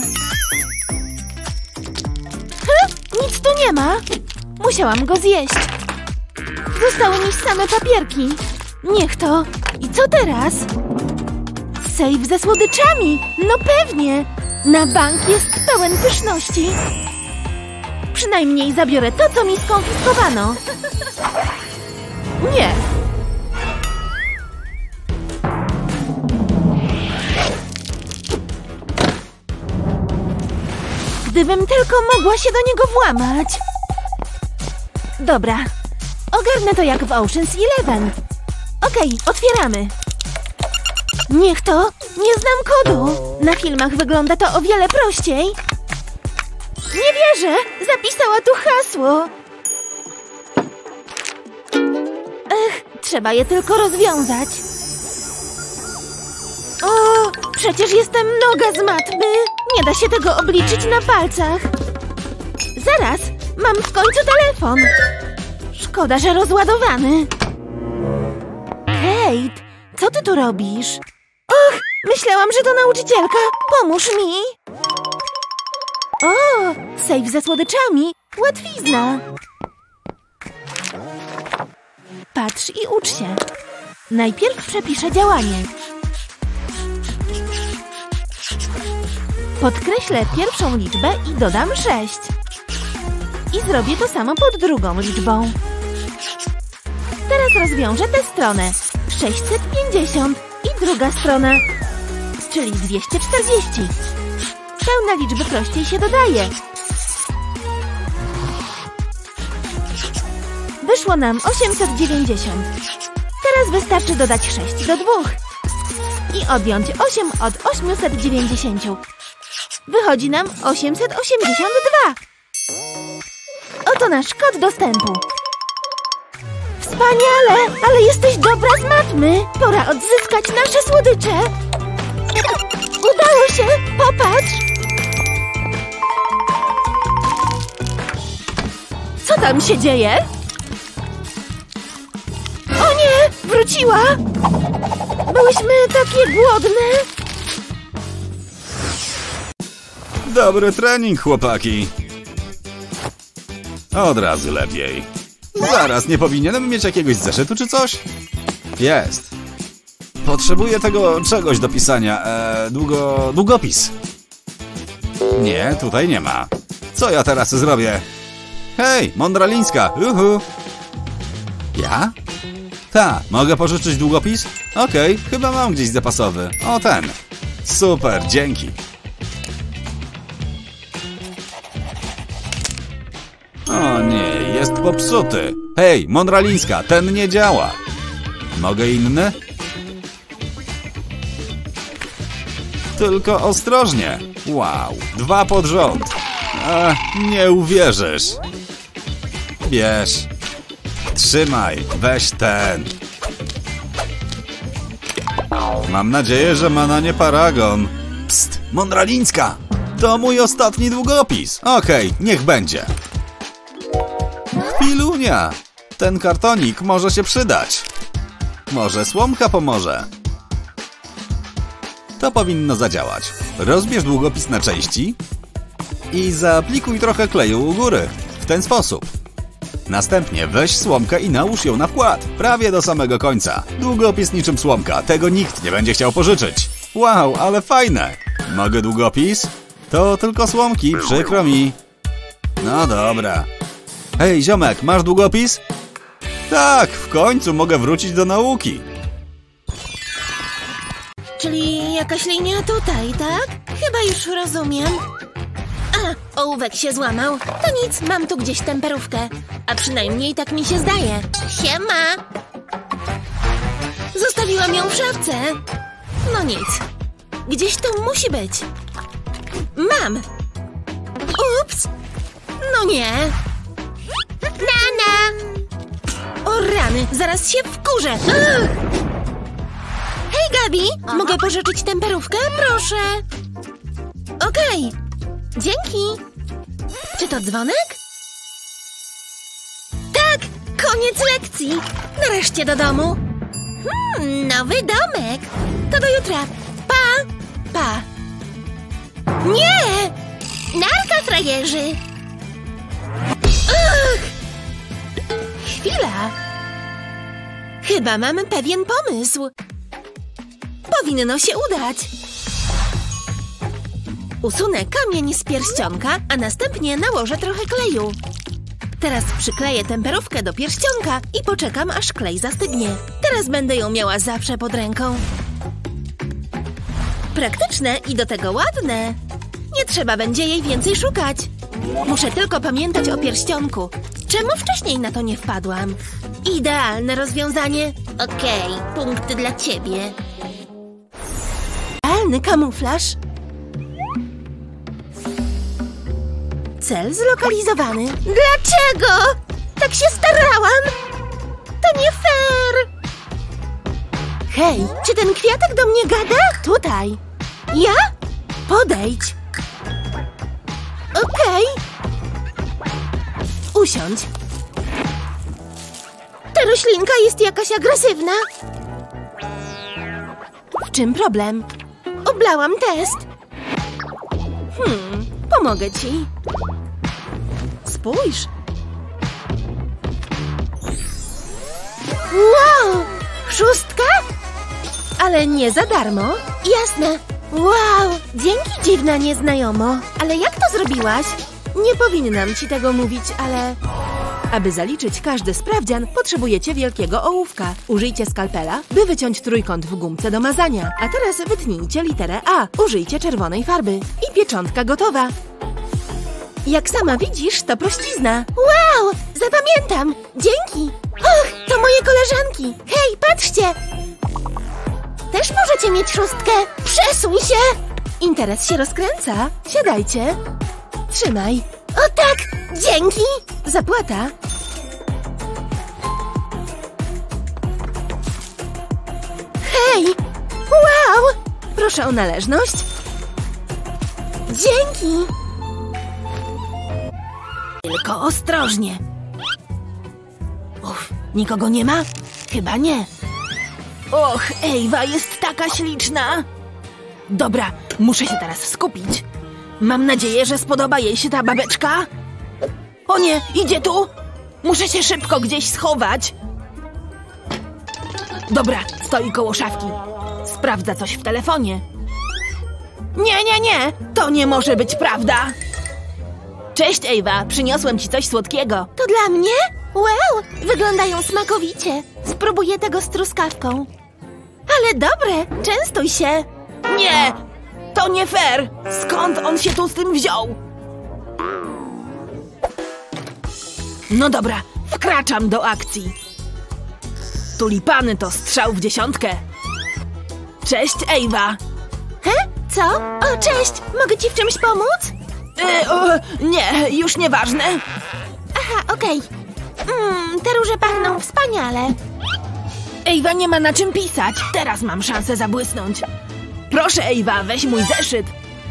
Nic tu nie ma. Musiałam go zjeść. Zostały mi same papierki. Niech to. I co teraz? Sejf ze słodyczami. No pewnie. Na bank jest pełen pyszności. Przynajmniej zabiorę to, co mi skonfiskowano. Nie. Gdybym tylko mogła się do niego włamać. Dobra. Ogarnę to jak w Ocean's 11. Okej, otwieramy. Niech to. Nie znam kodu. Na filmach wygląda to o wiele prościej. Nie wierzę. Zapisała tu hasło. Trzeba je tylko rozwiązać. O, przecież jestem noga z matmy. Nie da się tego obliczyć na palcach. Zaraz, mam w końcu telefon. Szkoda, że rozładowany. Kate, co ty tu robisz? Och, myślałam, że to nauczycielka. Pomóż mi. O, sejf ze słodyczami. Łatwizna. Patrz i ucz się. Najpierw przepiszę działanie. Podkreślę pierwszą liczbę i dodam 6. I zrobię to samo pod drugą liczbą. Teraz rozwiążę tę stronę. 650 i druga strona, czyli 240. Pełne liczby prościej się dodaje. Wyszło nam 890. Teraz wystarczy dodać 6 do 2 i odjąć 8 od 890. Wychodzi nam 882. Oto nasz kod dostępu. Wspaniale, ale jesteś dobra z matmy. Pora odzyskać nasze słodycze. Udało się, popatrz. Co tam się dzieje? O nie, wróciła. Byłyśmy takie głodne. Dobry trening, chłopaki. Od razu lepiej. Zaraz, nie powinienem mieć jakiegoś zeszytu czy coś? Jest. Potrzebuję tego czegoś do pisania. Długopis. Nie, tutaj nie ma. Co ja teraz zrobię? Hej, Mądralińska, uhu. Ja? Ta, mogę pożyczyć długopis? Okej, chyba mam gdzieś zapasowy. O, ten. Super, dzięki. O nie, jest popsuty. Hej, Mądralińska, ten nie działa. Mogę inny? Tylko ostrożnie. Wow, 2 pod rząd. Nie uwierzysz. Bierz. Trzymaj, weź ten. Mam nadzieję, że ma na nie paragon. Psst, Mądralińska, to mój ostatni długopis. Okej, niech będzie. Chwilunia, ten kartonik może się przydać. Może słomka pomoże. To powinno zadziałać. Rozbierz długopis na części i zaaplikuj trochę kleju u góry. W ten sposób. Następnie weź słomkę i nałóż ją na wkład, prawie do samego końca. Długopis niczym słomka, tego nikt nie będzie chciał pożyczyć. Wow, ale fajne! Mogę długopis? To tylko słomki, przykro mi. No dobra. Hej, ziomek, masz długopis? Tak, w końcu mogę wrócić do nauki. Czyli jakaś linia tutaj, tak? Chyba już rozumiem. A, ołówek się złamał. To nic, mam tu gdzieś temperówkę. A przynajmniej tak mi się zdaje. Siema! Zostawiłam ją w szafce. No nic. Gdzieś tu musi być. Mam! Ups! No nie! Nana! O rany, zaraz się wkurzę! Ugh! Hej, Gabi! Mogę pożyczyć temperówkę? Proszę! Okej. Dzięki! Czy to dzwonek? Tak! Koniec lekcji! Nareszcie do domu! Nowy domek! To do jutra! Pa! Pa! Nie! Narka, frajerzy! Ugh! Chwila! Chyba mam pewien pomysł. Powinno się udać. Usunę kamień z pierścionka, a następnie nałożę trochę kleju. Teraz przykleję temperówkę do pierścionka i poczekam, aż klej zastygnie. Teraz będę ją miała zawsze pod ręką. Praktyczne i do tego ładne. Nie trzeba będzie jej więcej szukać. Muszę tylko pamiętać o pierścionku. Czemu wcześniej na to nie wpadłam? Idealne rozwiązanie. Okej, punkt dla ciebie. Idealny kamuflaż. Cel zlokalizowany. Dlaczego? Tak się starałam. To nie fair. Hej, czy ten kwiatek do mnie gada? Tutaj. Ja? Podejdź. Okej. Usiądź. Ta roślinka jest jakaś agresywna. W czym problem? Oblałam test. Pomogę ci. Spójrz. Wow! 6? Ale nie za darmo. Jasne. Wow! Dzięki, dziwna nieznajomo. Ale jak to zrobiłaś? Nie powinnam ci tego mówić, ale... Aby zaliczyć każdy sprawdzian, potrzebujecie wielkiego ołówka. Użyjcie skalpela, by wyciąć trójkąt w gumce do mazania. A teraz wytnijcie literę A. Użyjcie czerwonej farby. I pieczątka gotowa. Jak sama widzisz, to prościzna. Wow! Zapamiętam! Dzięki! Och, to moje koleżanki! Hej, patrzcie! Też możecie mieć 6. Przesuń się! Interes się rozkręca. Siadajcie. Trzymaj. O tak! Dzięki! Zapłata. Hej! Wow! Proszę o należność. Dzięki! Tylko ostrożnie. Uff, nikogo nie ma? Chyba nie. Och, Ewa jest taka śliczna. Dobra, muszę się teraz skupić. Mam nadzieję, że spodoba jej się ta babeczka. O nie, idzie tu! Muszę się szybko gdzieś schować. Dobra, stoi koło szafki. Sprawdza coś w telefonie. Nie, to nie może być prawda. Cześć, Ewa, przyniosłem ci coś słodkiego. To dla mnie? Wow, wyglądają smakowicie. Spróbuję tego z truskawką. Ale dobre, częstuj się. Nie, to nie fair. Skąd on się tu z tym wziął? No dobra, wkraczam do akcji. Tulipany to strzał w 10. Cześć, Ewa. Co? O, cześć, mogę ci w czymś pomóc? Nie, już nieważne. Aha, okej. Te róże pachną wspaniale. Ewa nie ma na czym pisać. Teraz mam szansę zabłysnąć. Proszę, Ewa, weź mój zeszyt.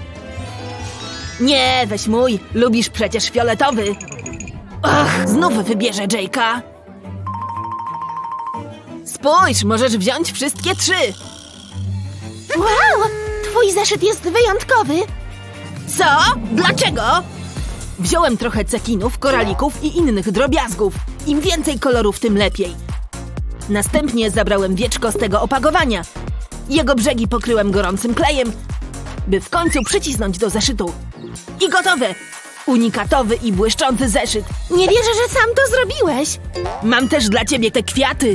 Nie, weź mój. Lubisz przecież fioletowy. Ach, znów wybierze Jake'a. Spójrz, możesz wziąć wszystkie 3. Wow, twój zeszyt jest wyjątkowy. Co? Dlaczego? Wziąłem trochę cekinów, koralików i innych drobiazgów. Im więcej kolorów, tym lepiej. Następnie zabrałem wieczko z tego opakowania. Jego brzegi pokryłem gorącym klejem, by w końcu przycisnąć do zeszytu. I gotowe! Unikatowy i błyszczący zeszyt. Nie wierzę, że sam to zrobiłeś. Mam też dla ciebie te kwiaty.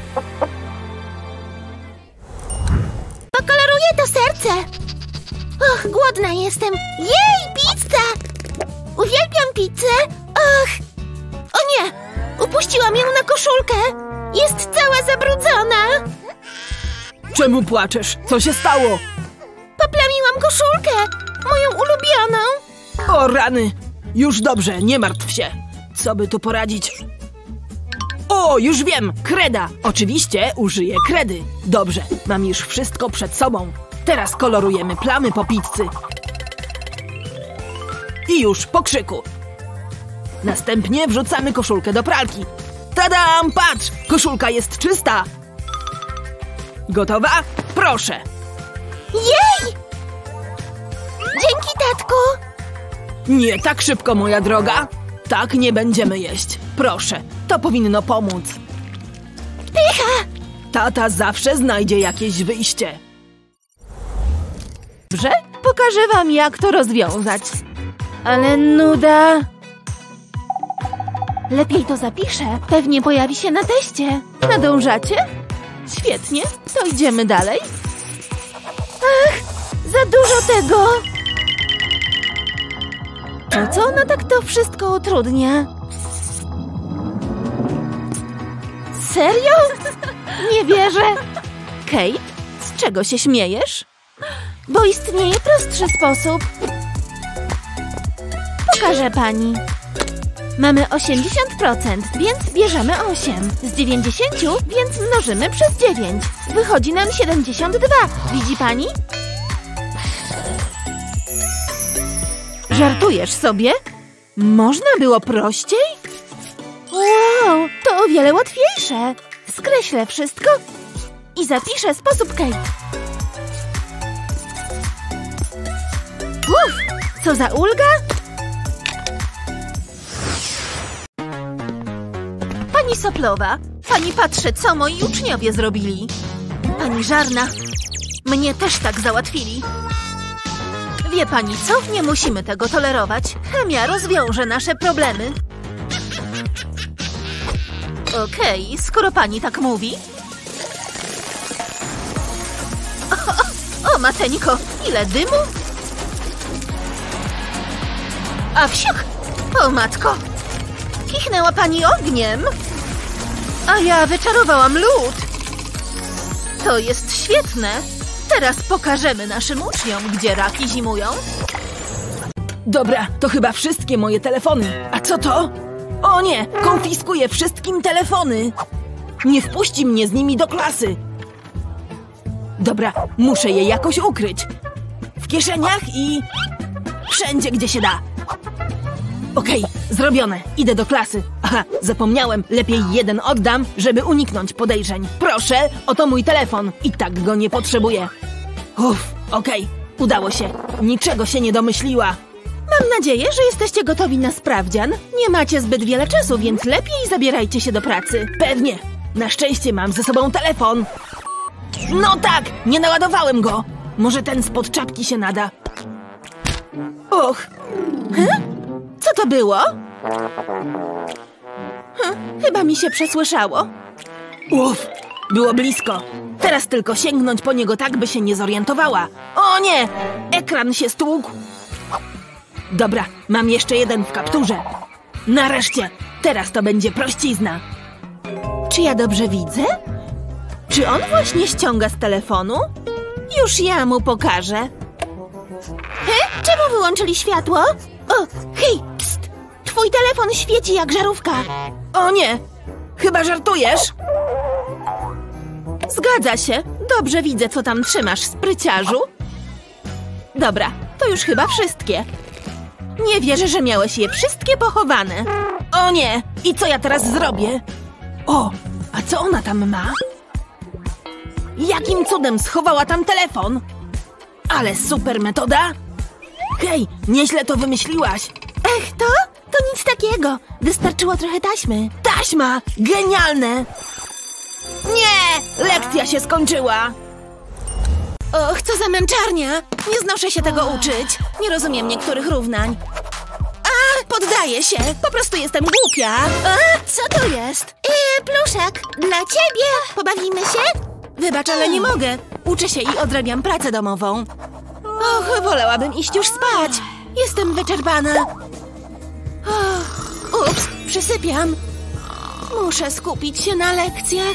Pokoloruję to serce. Och, głodna jestem. Jej, pizza! Uwielbiam pizzę. Och! O nie! Upuściłam ją na koszulkę. Jest cała zabrudzona. Czemu płaczesz? Co się stało? Poplamiłam koszulkę. Moją ulubioną. O rany! Już dobrze, nie martw się. Co by tu poradzić? O, już wiem! Kreda! Oczywiście użyję kredy. Dobrze, mam już wszystko przed sobą. Teraz kolorujemy plamy po pizzy. I już po krzyku. Następnie wrzucamy koszulkę do pralki. Tadam! Patrz! Koszulka jest czysta! Gotowa? Proszę! Jej! Dzięki, tatku. Nie tak szybko, moja droga. Tak nie będziemy jeść. Proszę, to powinno pomóc. Pycha! Tata zawsze znajdzie jakieś wyjście. Dobrze? Pokażę wam, jak to rozwiązać. Ale nuda. Lepiej to zapiszę. Pewnie pojawi się na teście. Nadążacie? Świetnie, to idziemy dalej. Ach, za dużo tego. Po co ona tak to wszystko utrudnia? Serio? Nie wierzę. Kate, z czego się śmiejesz? Bo istnieje prostszy sposób. Pokażę pani. Mamy 80%, więc bierzemy 8. Z 90, więc mnożymy przez 9. Wychodzi nam 72. Widzi pani? Żartujesz sobie? Można było prościej? Wow, to o wiele łatwiejsze. Skreślę wszystko i zapiszę sposób Kate. Co za ulga? Pani Soplowa, pani patrzy, co moi uczniowie zrobili. Pani Żarna, mnie też tak załatwili. Wie pani co? Nie musimy tego tolerować. Chemia rozwiąże nasze problemy. Okej, skoro pani tak mówi. O, mateńko, ile dymu? A wsiuch! O, matko! Kichnęła pani ogniem, a ja wyczarowałam lód. To jest świetne. Teraz pokażemy naszym uczniom, gdzie raki zimują. Dobra, to chyba wszystkie moje telefony. A co to? O nie, konfiskuję wszystkim telefony. Nie wpuści mnie z nimi do klasy. Dobra, muszę je jakoś ukryć. W kieszeniach i wszędzie, gdzie się da. Okej, zrobione. Idę do klasy. Aha, zapomniałem. Lepiej jeden oddam, żeby uniknąć podejrzeń. Proszę, oto mój telefon. I tak go nie potrzebuję. Okej, udało się. Niczego się nie domyśliła. Mam nadzieję, że jesteście gotowi na sprawdzian. Nie macie zbyt wiele czasu, więc lepiej zabierajcie się do pracy. Pewnie. Na szczęście mam ze sobą telefon. No tak, nie naładowałem go. Może ten spod czapki się nada. Och. Co to było? Chyba mi się przesłyszało. Było blisko. Teraz tylko sięgnąć po niego tak, by się nie zorientowała. O nie! Ekran się stłukł. Dobra, mam jeszcze jeden w kapturze. Nareszcie! Teraz to będzie prościzna. Czy ja dobrze widzę? Czy on właśnie ściąga z telefonu? Już ja mu pokażę. Czemu wyłączyli światło? O, hej, pst! Twój telefon świeci jak żarówka. O nie! Chyba żartujesz? Zgadza się. Dobrze widzę, co tam trzymasz, spryciarzu. Dobra, to już chyba wszystkie. Nie wierzę, że miałeś je wszystkie pochowane. O nie! I co ja teraz zrobię? O, a co ona tam ma? Jakim cudem schowała tam telefon? Ale super metoda! Hej, nieźle to wymyśliłaś. Ech, to? To nic takiego. Wystarczyło trochę taśmy. Taśma! Genialne! Nie! Lekcja się skończyła! Och, co za męczarnia! Nie znoszę się tego uczyć. Nie rozumiem niektórych równań. A, poddaję się. Po prostu jestem głupia. A, co to jest? Pluszak, dla ciebie. Pobawimy się? Wybacz, ale nie mogę. Uczę się i odrabiam pracę domową. Och, wolałabym iść już spać. Jestem wyczerpana. Ups, przysypiam. Muszę skupić się na lekcjach.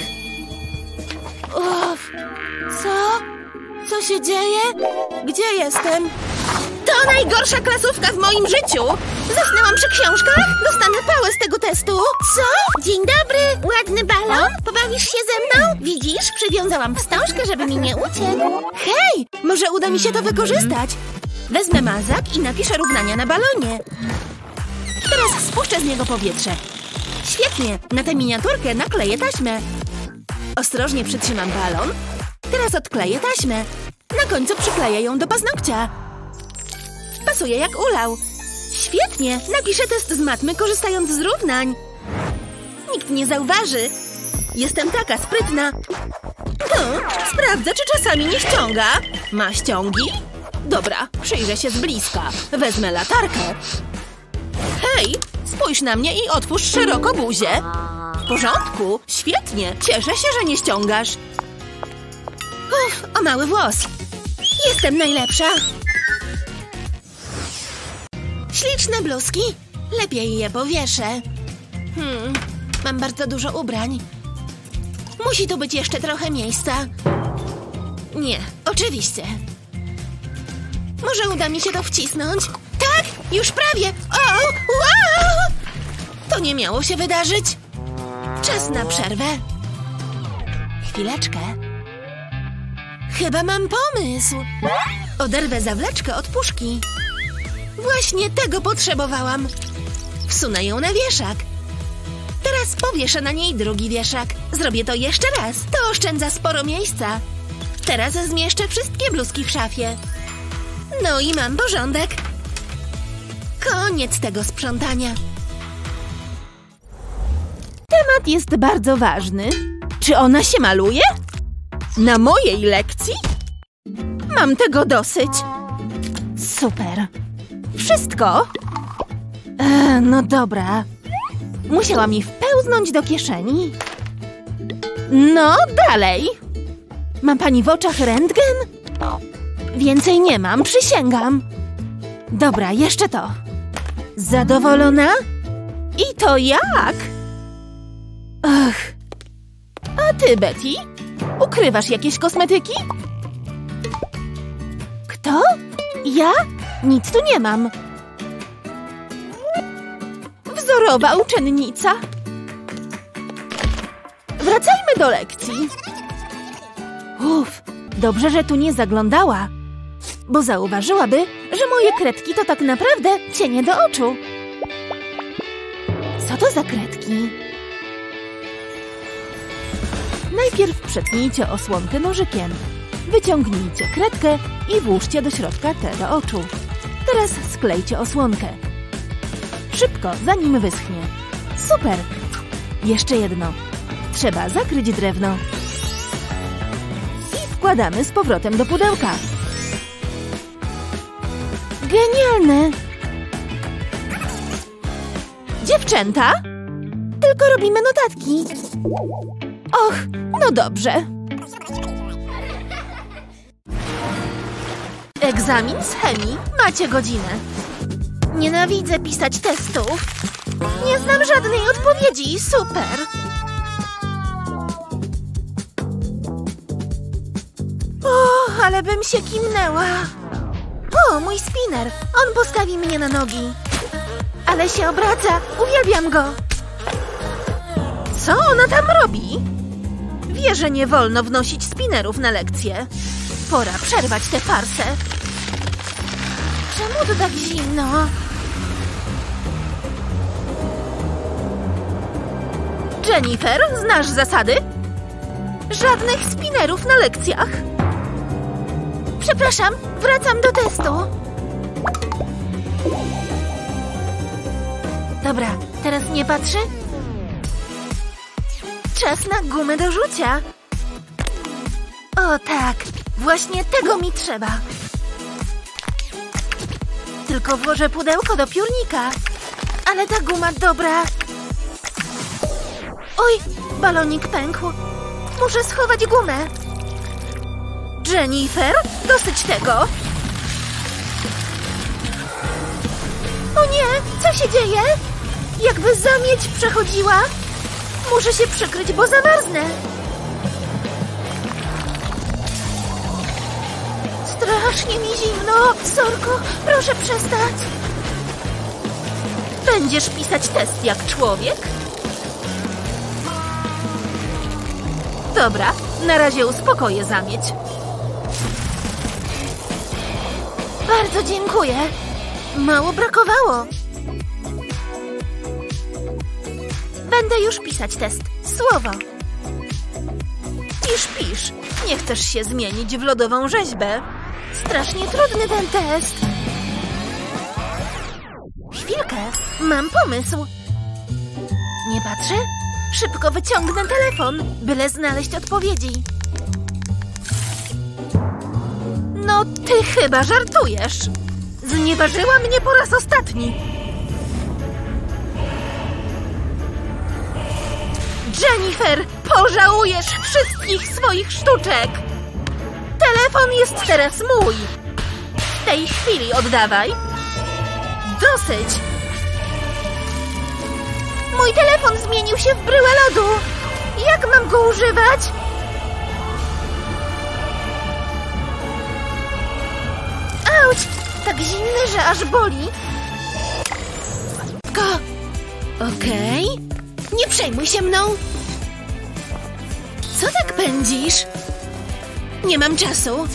Uff, co? Co się dzieje? Gdzie jestem? To najgorsza klasówka w moim życiu! Zasnęłam przy książkach? Dostanę pałę z tego testu! Co? Dzień dobry! Ładny balon? Pobawisz się ze mną? Widzisz? Przywiązałam wstążkę, żeby mi nie uciekł. Hej! Może uda mi się to wykorzystać. Wezmę mazak i napiszę równania na balonie. Teraz spuszczę z niego powietrze. Świetnie! Na tę miniaturkę nakleję taśmę. Ostrożnie przytrzymam balon. Teraz odkleję taśmę. Na końcu przykleję ją do paznokcia. Pasuje jak ulał. Świetnie! Napiszę test z matmy, korzystając z równań. Nikt nie zauważy. Jestem taka sprytna. Sprawdzę, czy czasami nie ściąga. Ma ściągi? Dobra, przyjrzę się z bliska. Wezmę latarkę. Hej, spójrz na mnie i otwórz szeroko buzię. W porządku, świetnie. Cieszę się, że nie ściągasz. Uff, o mały włos. Jestem najlepsza. Śliczne bluzki. Lepiej je powieszę. Mam bardzo dużo ubrań. Musi tu być jeszcze trochę miejsca. Nie, oczywiście. Może uda mi się to wcisnąć? Tak, już prawie. O, wow! To nie miało się wydarzyć. Czas na przerwę. Chwileczkę. Chyba mam pomysł. Oderwę zawleczkę od puszki. Właśnie tego potrzebowałam. Wsunę ją na wieszak. Teraz powieszę na niej drugi wieszak. Zrobię to jeszcze raz. To oszczędza sporo miejsca. Teraz zmieszczę wszystkie bluzki w szafie. No i mam porządek. Koniec tego sprzątania. Temat jest bardzo ważny. Czy ona się maluje? Na mojej lekcji? Mam tego dosyć. Super. Wszystko? No dobra. Musiałam mi wpełznąć do kieszeni. No, dalej. Ma pani w oczach rentgen? Więcej nie mam, przysięgam. Dobra, jeszcze to. Zadowolona? I to jak? Ach. A ty, Betty? Ukrywasz jakieś kosmetyki? Kto? Ja? Nic tu nie mam. Wzorowa uczennica. Wracajmy do lekcji. Uff, dobrze, że tu nie zaglądała, bo zauważyłaby, że moje kredki to tak naprawdę cienie do oczu. Co to za kredki? Najpierw przetnijcie osłonkę nożykiem. Wyciągnijcie kredkę i włóżcie do środka tę do oczu. Teraz sklejcie osłonkę. Szybko, zanim wyschnie. Super! Jeszcze jedno. Trzeba zakryć drewno. I wkładamy z powrotem do pudełka. Genialne! Dziewczęta? Tylko robimy notatki. Och, no dobrze. Egzamin z chemii. Macie godzinę. Nienawidzę pisać testów. Nie znam żadnej odpowiedzi. Super. O, ale bym się kimnęła. O, mój spinner. On postawi mnie na nogi. Ale się obraca. Uwielbiam go. Co ona tam robi? Wie, że nie wolno wnosić spinnerów na lekcje. Pora przerwać tę farsę. Czemu to tak zimno? Jennifer, znasz zasady? Żadnych spinnerów na lekcjach. Przepraszam, wracam do testu. Dobra, teraz nie patrzy? Czas na gumę do rzucia. O tak, właśnie tego mi trzeba. Tylko włożę pudełko do piórnika. Ale ta guma dobra. Oj, balonik pękł. Muszę schować gumę. Jennifer, dosyć tego. O nie, co się dzieje? Jakby zamieć przechodziła. Muszę się przykryć, bo zamarznę. Strasznie mi zimno. Sorko, proszę przestać. Będziesz pisać test jak człowiek? Dobra, na razie uspokoję zamieć. Bardzo dziękuję. Mało brakowało. Będę już pisać test. Słowo. Pisz. Nie chcesz się zmienić w lodową rzeźbę. Strasznie trudny ten test. Chwilkę. Mam pomysł. Nie patrzy? Szybko wyciągnę telefon, byle znaleźć odpowiedzi. No, ty chyba żartujesz. Znieważyła mnie po raz ostatni. Jennifer, pożałujesz wszystkich swoich sztuczek. Telefon jest teraz mój. W tej chwili oddawaj. Dosyć. Mój telefon zmienił się w bryłę lodu. Jak mam go używać? Auć! Tak zimny, że aż boli. Okej. Nie przejmuj się mną. Co tak pędzisz? Nie mam czasu.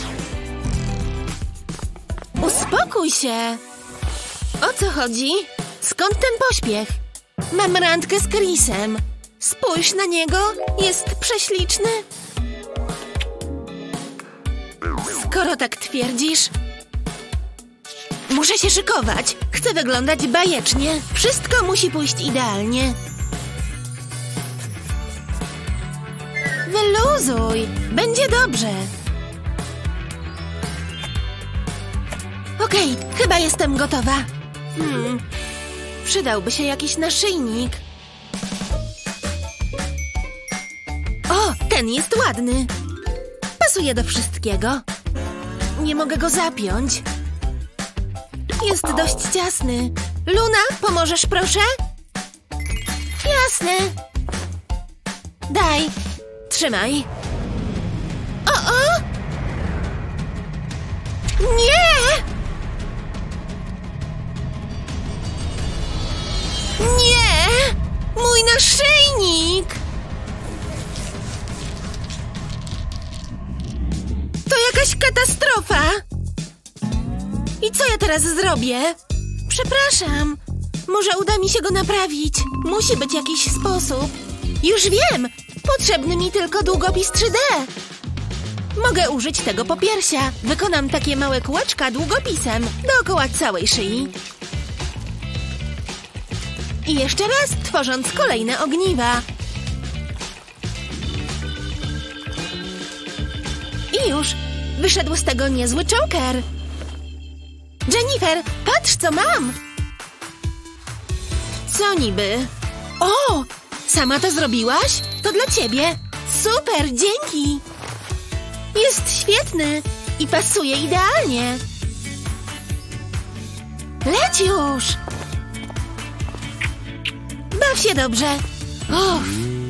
Uspokój się. O co chodzi? Skąd ten pośpiech? Mam randkę z Chrisem. Spójrz na niego. Jest prześliczny. Skoro tak twierdzisz... Muszę się szykować. Chcę wyglądać bajecznie. Wszystko musi pójść idealnie. Wyluzuj. Będzie dobrze. Okej, chyba jestem gotowa. Przydałby się jakiś naszyjnik. O, ten jest ładny. Pasuje do wszystkiego. Nie mogę go zapiąć. Jest dość ciasny. Luna, pomożesz proszę? Jasne. Daj. Trzymaj. O! Nie! Nie! Mój naszyjnik! To jakaś katastrofa! I co ja teraz zrobię? Przepraszam. Może uda mi się go naprawić. Musi być jakiś sposób. Już wiem! Potrzebny mi tylko długopis 3D. Mogę użyć tego popiersia. Wykonam takie małe kółeczka długopisem dookoła całej szyi. I jeszcze raz, tworząc kolejne ogniwa. I już! Wyszedł z tego niezły Joker. Jennifer, patrz co mam! Co niby? O! Sama to zrobiłaś? To dla ciebie. Super, dzięki! Jest świetny i pasuje idealnie. Leć już! Baw się dobrze. Uff.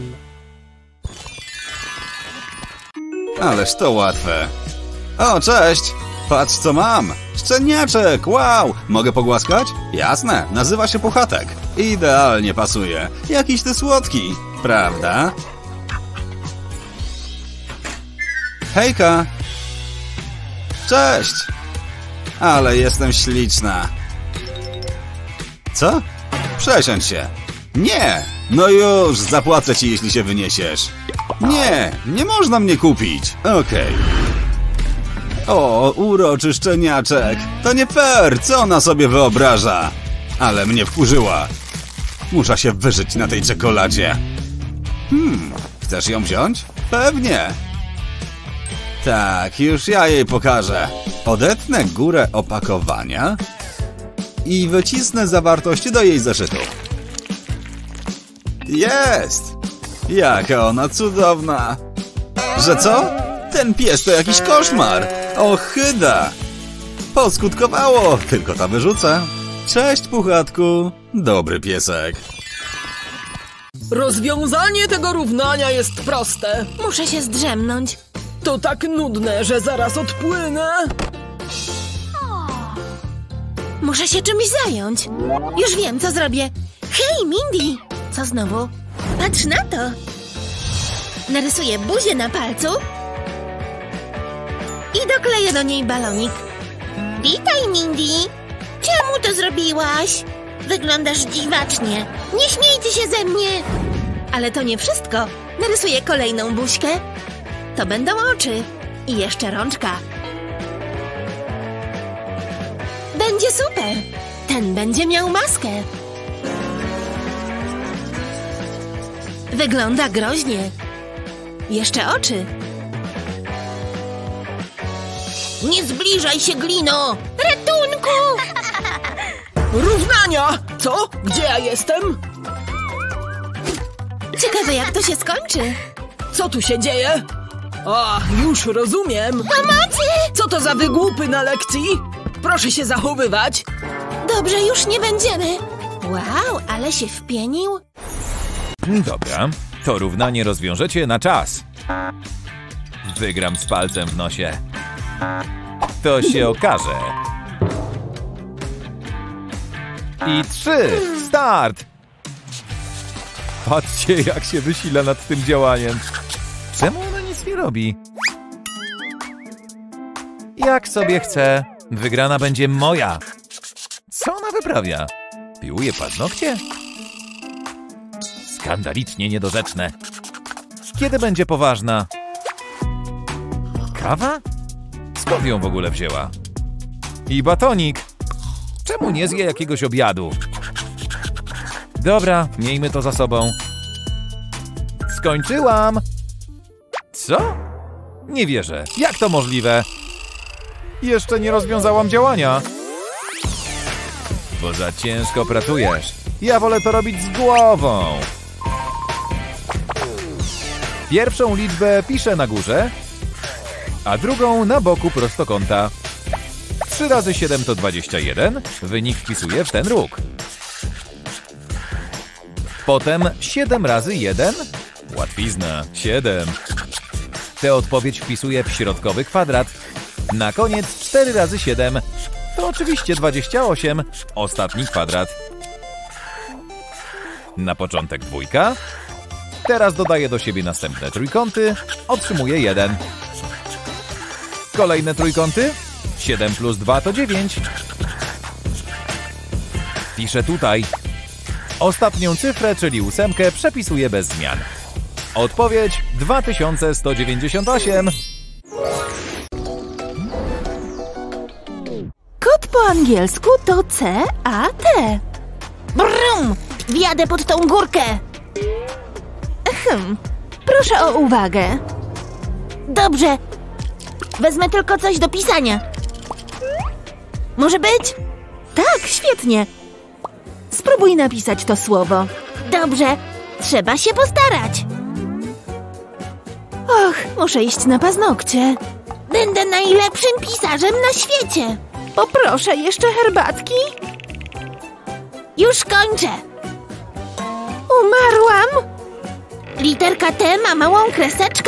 Ależ to łatwe. O, cześć! Patrz co mam! Szczeniaczek! Wow! Mogę pogłaskać? Jasne, nazywa się Puchatek. Idealnie pasuje. Jakiś ty słodki, prawda? Hejka! Cześć! Ale jestem śliczna. Co? Przesiądź się. Nie! No już, zapłacę ci, jeśli się wyniesiesz. Nie, nie można mnie kupić. Okej. O, uroczy szczeniaczek. To nie fair, co ona sobie wyobraża? Ale mnie wkurzyła. Muszę się wyżyć na tej czekoladzie. Chcesz ją wziąć? Pewnie. Tak, już ja jej pokażę. Odetnę górę opakowania i wycisnę zawartość do jej zeszytu. Jest! Jaka ona cudowna! Że co? Ten pies to jakiś koszmar! Ohyda! Poskutkowało! Tylko to wyrzucę. Cześć, Puchatku! Dobry piesek. Rozwiązanie tego równania jest proste. Muszę się zdrzemnąć. To tak nudne, że zaraz odpłynę. Muszę się czymś zająć. Już wiem, co zrobię. Hej, Mindy! Co znowu? Patrz na to. Narysuję buzię na palcu i dokleję do niej balonik. Witaj, Mindy! Czemu to zrobiłaś? Wyglądasz dziwacznie. Nie śmiejcie się ze mnie! Ale to nie wszystko. Narysuję kolejną buźkę. To będą oczy. I jeszcze rączka. Będzie super. Ten będzie miał maskę. Wygląda groźnie. Jeszcze oczy. Nie zbliżaj się, Glino! Ratunku! Równania! Co? Gdzie ja jestem? Ciekawe, jak to się skończy. Co tu się dzieje? Ach, już rozumiem. Pomocy! Co to za wygłupy na lekcji? Proszę się zachowywać. Dobrze, już nie będziemy. Wow, ale się wpienił. Dobra, to równanie rozwiążecie na czas. Wygram z palcem w nosie. To się okaże. I 3, start! Patrzcie, jak się wysila nad tym działaniem. Czemu ona nic nie robi? Jak sobie chce. Wygrana będzie moja. Co ona wyprawia? Piłuje paznokcie? Skandalicznie niedorzeczne. Kiedy będzie poważna? Kawa? Skąd ją w ogóle wzięła? I batonik. Czemu nie zje jakiegoś obiadu? Dobra, miejmy to za sobą. Skończyłam! Co? Nie wierzę. Jak to możliwe? Jeszcze nie rozwiązałam działania. Bo za ciężko pracujesz. Ja wolę to robić z głową. Pierwszą liczbę piszę na górze, a drugą na boku prostokąta. 3 razy 7 to 21. Wynik wpisuję w ten róg. Potem 7 razy 1. Łatwizna. 7. Tę odpowiedź wpisuję w środkowy kwadrat. Na koniec 4 razy 7. To oczywiście 28. Ostatni kwadrat. Na początek 2. Teraz dodaję do siebie następne trójkąty. Otrzymuję 1. Kolejne trójkąty. 7 plus 2 to 9. Piszę tutaj. Ostatnią cyfrę, czyli 8, przepisuję bez zmian. Odpowiedź 2198. Kod po angielsku to C-A-T. Brum! Wjadę pod tą górkę. Proszę o uwagę. Dobrze. Wezmę tylko coś do pisania. Może być? Tak, świetnie. Spróbuj napisać to słowo. Dobrze. Trzeba się postarać. Och, muszę iść na paznokcie. Będę najlepszym pisarzem na świecie. Poproszę jeszcze herbatki. Już kończę. Umarłam. Literka T ma małą kreseczkę.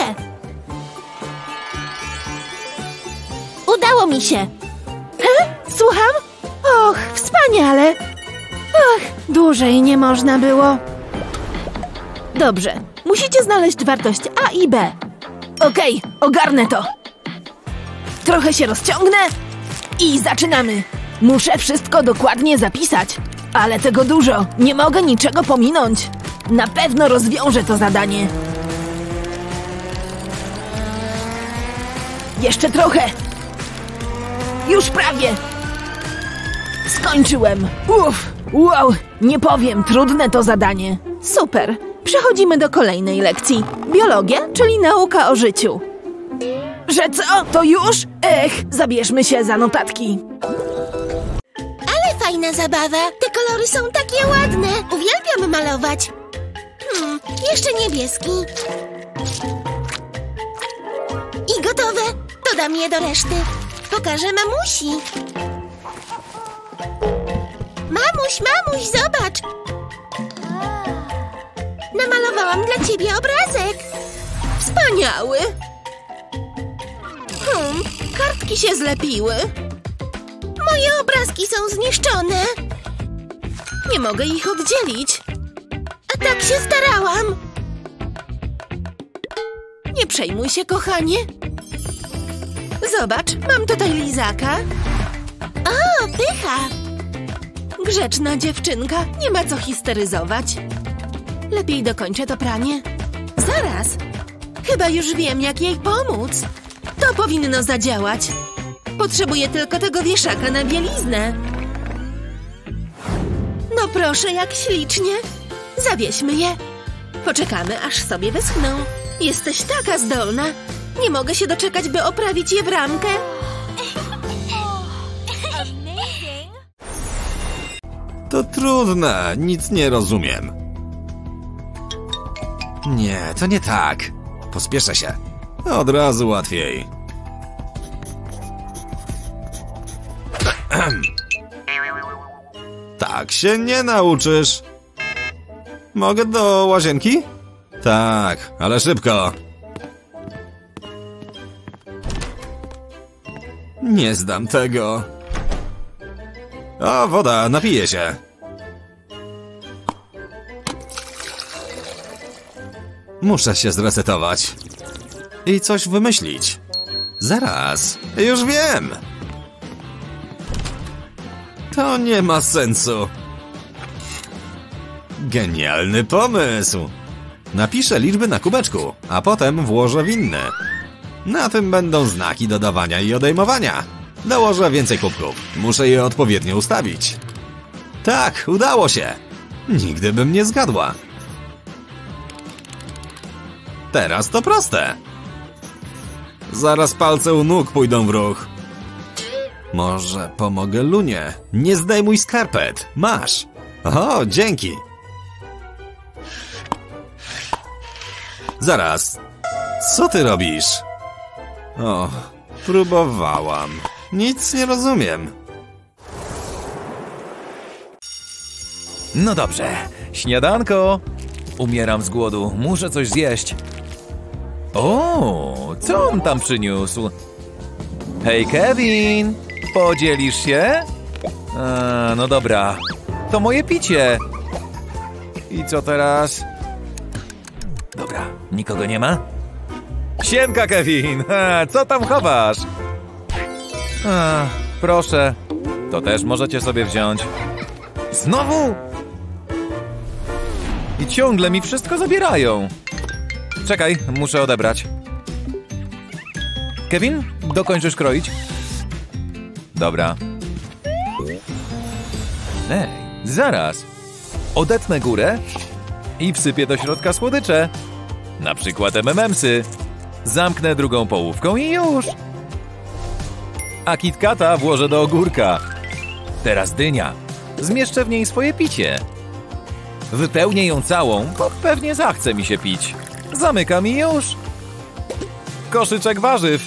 Udało mi się. Słucham? Och, wspaniale. Ach, dłużej nie można było. Dobrze, musicie znaleźć wartość A i B. Okej, ogarnę to. Trochę się rozciągnę i zaczynamy. Muszę wszystko dokładnie zapisać, ale tego dużo. Nie mogę niczego pominąć. Na pewno rozwiążę to zadanie. Jeszcze trochę. Już prawie. Skończyłem. Wow, nie powiem, trudne to zadanie. Super. Przechodzimy do kolejnej lekcji. Biologia, czyli nauka o życiu. Że co? To już? Zabierzmy się za notatki. Ale fajna zabawa. Te kolory są takie ładne. Uwielbiam malować. Jeszcze niebieski. I gotowe. Dodam je do reszty. Pokażę mamusi. Mamuś, zobacz. Namalowałam dla ciebie obrazek. Wspaniały. Kartki się zlepiły. Moje obrazki są zniszczone. Nie mogę ich oddzielić. A tak się starałam. Nie przejmuj się, kochanie. Zobacz, mam tutaj lizaka. O, pycha. Grzeczna dziewczynka, nie ma co histeryzować. Lepiej dokończę to pranie. Zaraz. Chyba już wiem, jak jej pomóc. To powinno zadziałać. Potrzebuję tylko tego wieszaka na bieliznę. No proszę, jak ślicznie. Zawieźmy je. Poczekamy, aż sobie wyschną. Jesteś taka zdolna. Nie mogę się doczekać, by oprawić je w ramkę. To trudne, nic nie rozumiem. Nie, to nie tak. Pospieszę się. Od razu łatwiej. Tak się nie nauczysz. Mogę do łazienki? Tak, ale szybko. Nie zdam tego. O, woda, napiję się. Muszę się zresetować. I coś wymyślić. Zaraz, już wiem. To nie ma sensu. Genialny pomysł. Napiszę liczby na kubeczku, a potem włożę w inny. Na tym będą znaki dodawania i odejmowania. Dołożę więcej kubków. Muszę je odpowiednio ustawić. Tak, udało się. Nigdy bym nie zgadła. Teraz to proste. Zaraz palce u nóg pójdą w ruch. Może pomogę Lunie. Nie zdejmuj skarpet. Masz. O, dzięki. Zaraz. Co ty robisz? O, próbowałam. Nic nie rozumiem. No dobrze, śniadanko. Umieram z głodu, muszę coś zjeść. O, co on tam przyniósł? Hej, Kevin, podzielisz się? No dobra, to moje picie. I co teraz? Dobra, nikogo nie ma? Siemka, Kevin, co tam chowasz? Proszę, to też możecie sobie wziąć. Znowu? I ciągle mi wszystko zabierają. Czekaj, muszę odebrać. Kevin, dokończysz kroić? Dobra. Ej, zaraz. Odetnę górę i wsypię do środka słodycze. Na przykład M&M'sy. Zamknę drugą połówką i już. A KitKata włożę do ogórka. Teraz dynia. Zmieszczę w niej swoje picie. Wypełnię ją całą, bo pewnie zachce mi się pić. Zamykam i już. Koszyczek warzyw.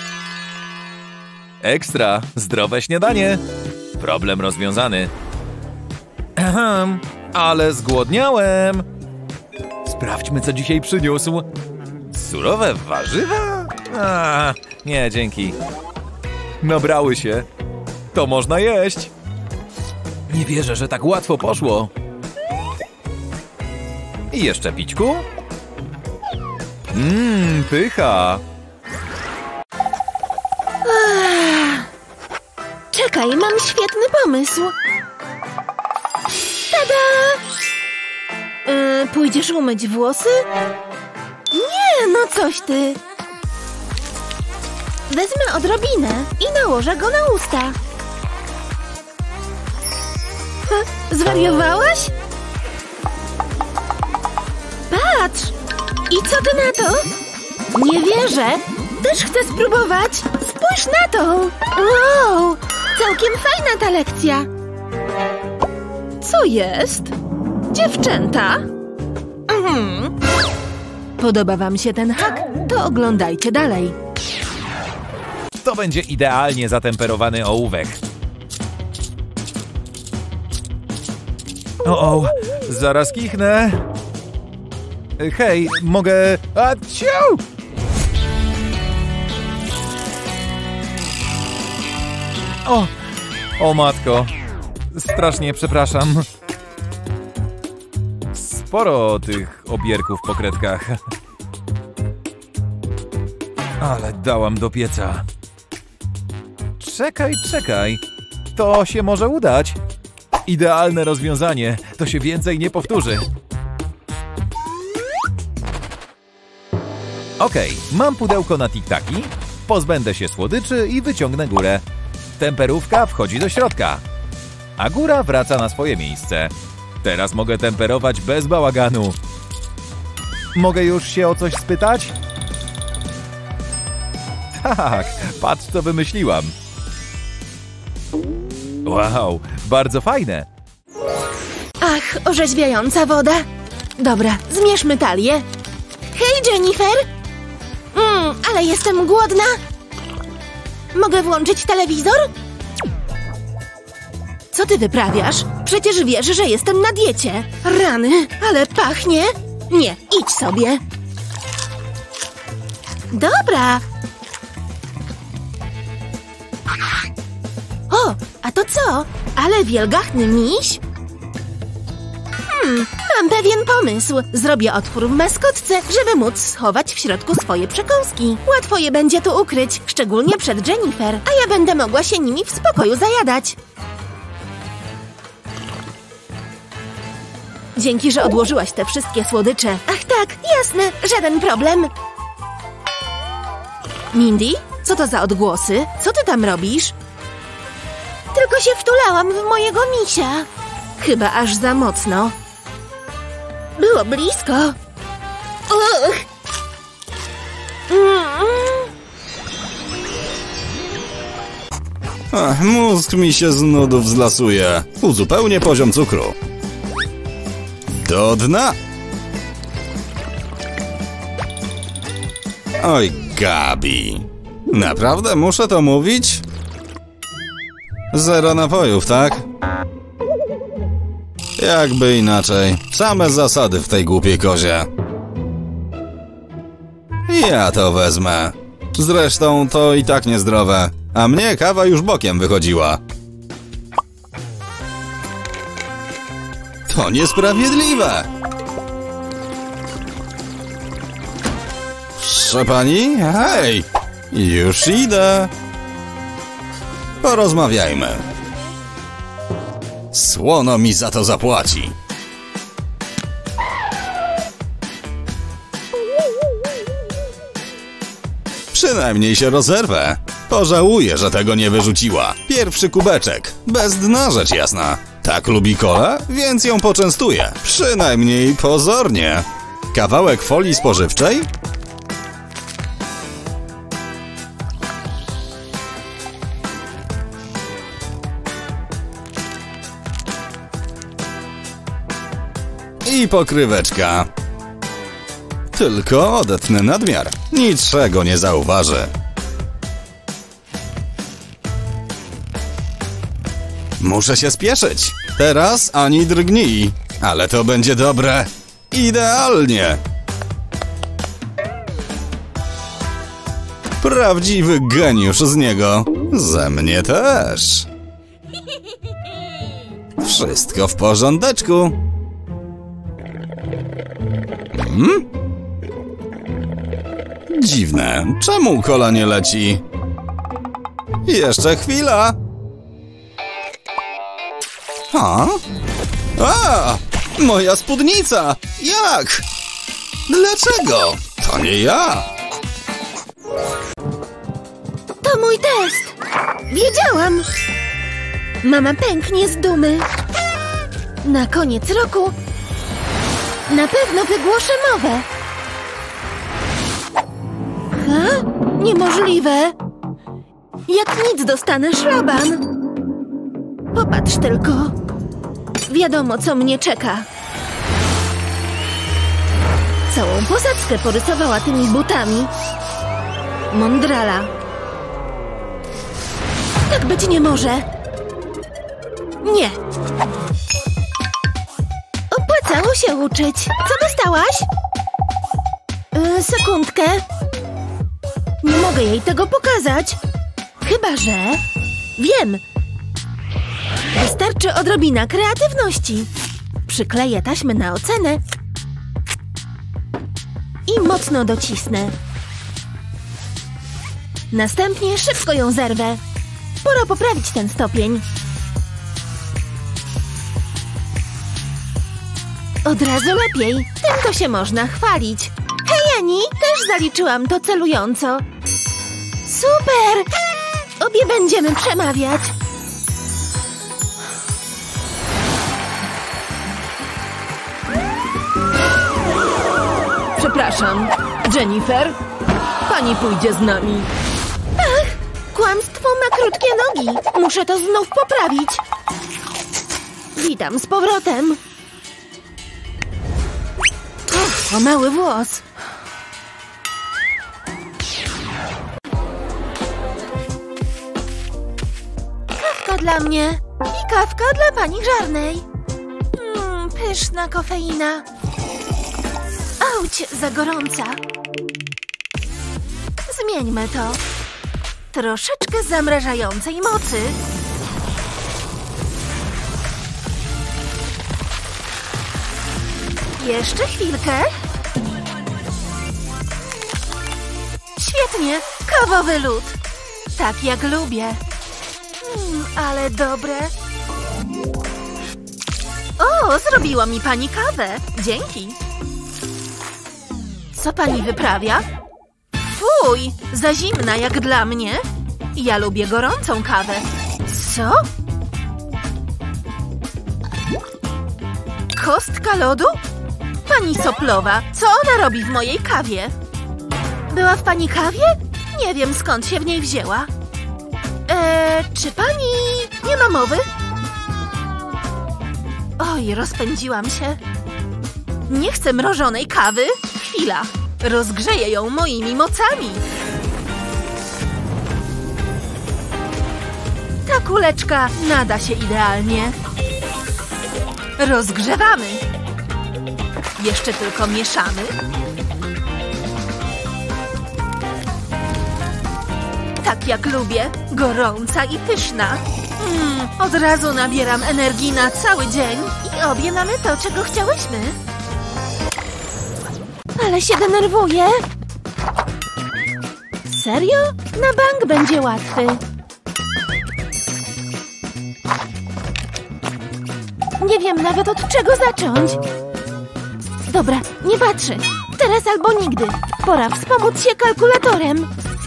Ekstra, zdrowe śniadanie. Problem rozwiązany. Ahem, ale zgłodniałem. Sprawdźmy, co dzisiaj przyniósł. Surowe warzywa? Nie, dzięki. Nabrały się. To można jeść. Nie wierzę, że tak łatwo poszło. I jeszcze pićku? Pycha. Czekaj, mam świetny pomysł. Tada! Pójdziesz umyć włosy? Nie, no coś ty. Wezmę odrobinę i nałożę go na usta. Zwariowałaś? Patrz! I co ty na to? Nie wierzę! Też chcę spróbować! Spójrz na to! Wow! Całkiem fajna ta lekcja! Co jest? Dziewczęta? Podoba wam się ten hak? To oglądajcie dalej. To będzie idealnie zatemperowany ołówek. O, zaraz kichnę. Hej, mogę... Aciu! O matko. Strasznie przepraszam. Sporo tych obierków po kredkach. Ale dałam do pieca. Czekaj. To się może udać. Idealne rozwiązanie. To się więcej nie powtórzy. Okej, mam pudełko na tiktaki. Pozbędę się słodyczy i wyciągnę górę. Temperówka wchodzi do środka, a góra wraca na swoje miejsce. Teraz mogę temperować bez bałaganu. Mogę już się o coś spytać? Tak, patrz co wymyśliłam. Wow, bardzo fajne. Ach, orzeźwiająca woda. Dobra, zmierzmy talię. Hej, Jennifer! Ale jestem głodna. Mogę włączyć telewizor? Co ty wyprawiasz? Przecież wiesz, że jestem na diecie. Rany, ale pachnie. Nie, idź sobie. Dobra. O, a to co? Ale wielgachny miś? Mam pewien pomysł. Zrobię otwór w maskotce, żeby móc schować w środku swoje przekąski. Łatwo je będzie tu ukryć, szczególnie przed Jennifer, a ja będę mogła się nimi w spokoju zajadać. Dzięki, że odłożyłaś te wszystkie słodycze. Ach tak, jasne, żaden problem. Mindy, co to za odgłosy? Co ty tam robisz? Tylko się wtulałam w mojego misia. Chyba aż za mocno. Było blisko. Uch. Mózg mi się z nudów zlasuje. Uzupełnię poziom cukru. Do dna. Oj, Gabi. Naprawdę muszę to mówić? Zero napojów, tak? Jakby inaczej. Same zasady w tej głupiej kozie. Ja to wezmę. Zresztą to i tak niezdrowe. A mnie kawa już bokiem wychodziła. To niesprawiedliwe! Proszę pani? Hej! Już idę. Porozmawiajmy. Słono mi za to zapłaci. Przynajmniej się rozerwę. Pożałuję, że tego nie wyrzuciła. Pierwszy kubeczek. Bez dna, rzecz jasna. Tak lubi kolę, więc ją poczęstuję. Przynajmniej pozornie. Kawałek folii spożywczej? I pokryweczka. Tylko odetnę nadmiar. Niczego nie zauważy. Muszę się spieszyć. Teraz ani drgnij. Ale to będzie dobre. Idealnie. Prawdziwy geniusz z niego. Ze mnie też. Wszystko w porządeczku. Dziwne. Czemu kola nie leci? Jeszcze chwila. Ha? A! Moja spódnica! Jak? Dlaczego? To nie ja. To mój test. Wiedziałam. Mama pęknie z dumy. Na koniec roku na pewno wygłoszę mowę. Ha? Niemożliwe. Jak nic dostanę szlaban. Popatrz tylko. Wiadomo, co mnie czeka. Całą posadzkę porysowała tymi butami. Mądrala. Tak być nie może. Nie. Opłacało się uczyć. Co dostałaś? Sekundkę. Nie mogę jej tego pokazać. Chyba że... Wiem. Wystarczy odrobina kreatywności. Przykleję taśmę na ocenę i mocno docisnę. Następnie szybko ją zerwę. Pora poprawić ten stopień. Od razu lepiej. Tym to się można chwalić. Hej, Ani, też zaliczyłam to celująco. Super! Obie będziemy przemawiać. Przepraszam, Jennifer, pani pójdzie z nami. Ach, kłamstwo ma krótkie nogi. Muszę to znów poprawić. Witam z powrotem. O mały włos. Kawka dla mnie i kawka dla pani Żarnej. Pyszna kofeina. Auć, za gorąca. Zmieńmy to. Troszeczkę zamrażającej mocy. Jeszcze chwilkę. Świetnie, kawowy lód. Tak jak lubię. Ale dobre. O, zrobiła mi pani kawę. Dzięki. Co pani wyprawia? Fuj, za zimna jak dla mnie. Ja lubię gorącą kawę. Co? Kostka lodu? Pani Soplowa, co ona robi w mojej kawie? Była w pani kawie? Nie wiem, skąd się w niej wzięła. Czy pani nie ma mowy? Oj, rozpędziłam się. Nie chcę mrożonej kawy. Chwila, rozgrzeję ją moimi mocami. Ta kuleczka nada się idealnie. Rozgrzewamy. Jeszcze tylko mieszamy. Tak jak lubię, gorąca i pyszna. Od razu nabieram energii na cały dzień i obie mamy to, czego chciałyśmy. Ale się denerwuję. Serio? Na bank będzie łatwy. Nie wiem nawet od czego zacząć. Dobra, nie patrzę. Teraz albo nigdy. Pora wspomóc się kalkulatorem.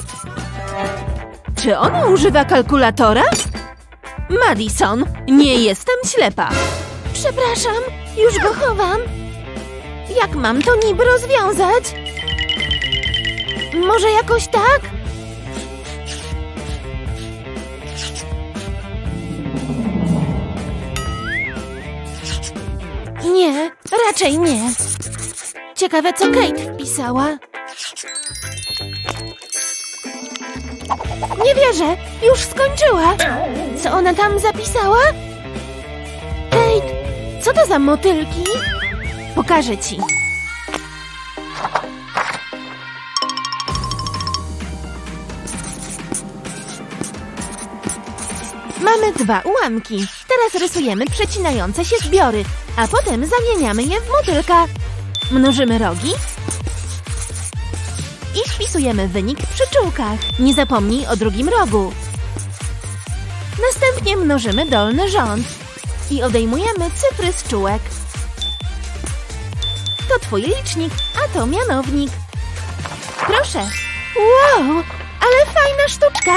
Czy ona używa kalkulatora? Madison, nie jestem ślepa. Przepraszam, już go chowam. Jak mam to niby rozwiązać? Może jakoś tak? Nie, raczej nie. Ciekawe, co Kate wpisała. Nie wierzę, już skończyła. Co ona tam zapisała? Kate, co to za motylki? Pokażę ci. Mamy 2 ułamki. Teraz rysujemy przecinające się zbiory, a potem zamieniamy je w motylka. Mnożymy rogi i wpisujemy wynik w przyczółkach. Nie zapomnij o drugim rogu. Następnie mnożymy dolny rząd i odejmujemy cyfry z czułek. To twój licznik, a to mianownik. Proszę. Wow, ale fajna sztuczka.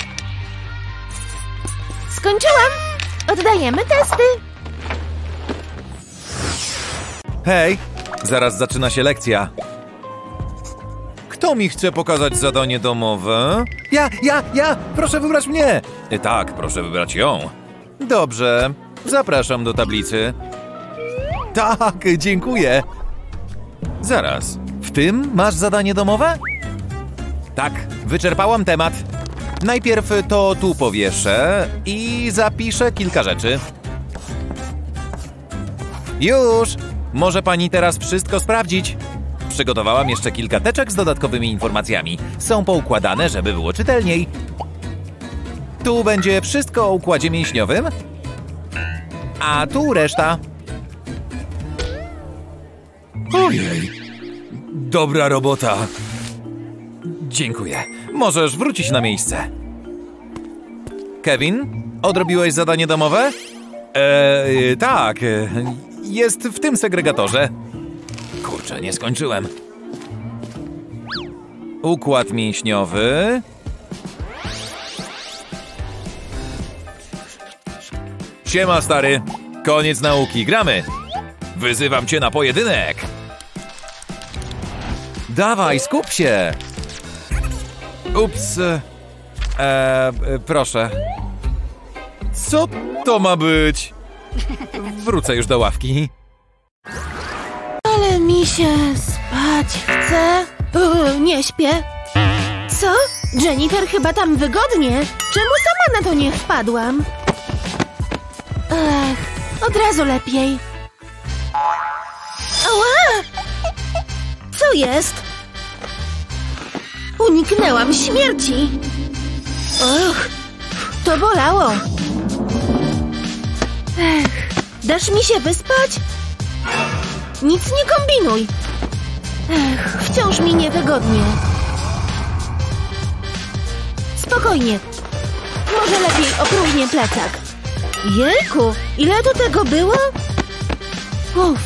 Skończyłam. Oddajemy testy. Hej, zaraz zaczyna się lekcja. Kto mi chce pokazać zadanie domowe? Ja! Proszę wybrać mnie! Tak, proszę wybrać ją. Dobrze, zapraszam do tablicy. Tak, dziękuję. Zaraz, w tym masz zadanie domowe? Tak, wyczerpałam temat. Najpierw to tu powieszę i zapiszę kilka rzeczy. Już! Może pani teraz wszystko sprawdzić. Przygotowałam jeszcze kilka teczek z dodatkowymi informacjami. Są poukładane, żeby było czytelniej. Tu będzie wszystko o układzie mięśniowym, a tu reszta. Ojej, dobra robota. Dziękuję. Możesz wrócić na miejsce. Kevin, odrobiłeś zadanie domowe? Tak. Jest w tym segregatorze. Kurczę, nie skończyłem. Układ mięśniowy. Siema, stary. Koniec nauki, gramy. Wyzywam cię na pojedynek. Dawaj, skup się. Ups. Proszę. Co to ma być? Wrócę już do ławki. Ale mi się spać chce. Nie śpię. Co? Jennifer chyba tam wygodnie. Czemu sama na to nie wpadłam? Od razu lepiej. Ała! Co jest? Uniknęłam śmierci. Och, to bolało. Dasz mi się wyspać? Nic nie kombinuj. Wciąż mi niewygodnie. Spokojnie. Może lepiej opróżnię plecak. Jejku, ile tu tego było? Uff.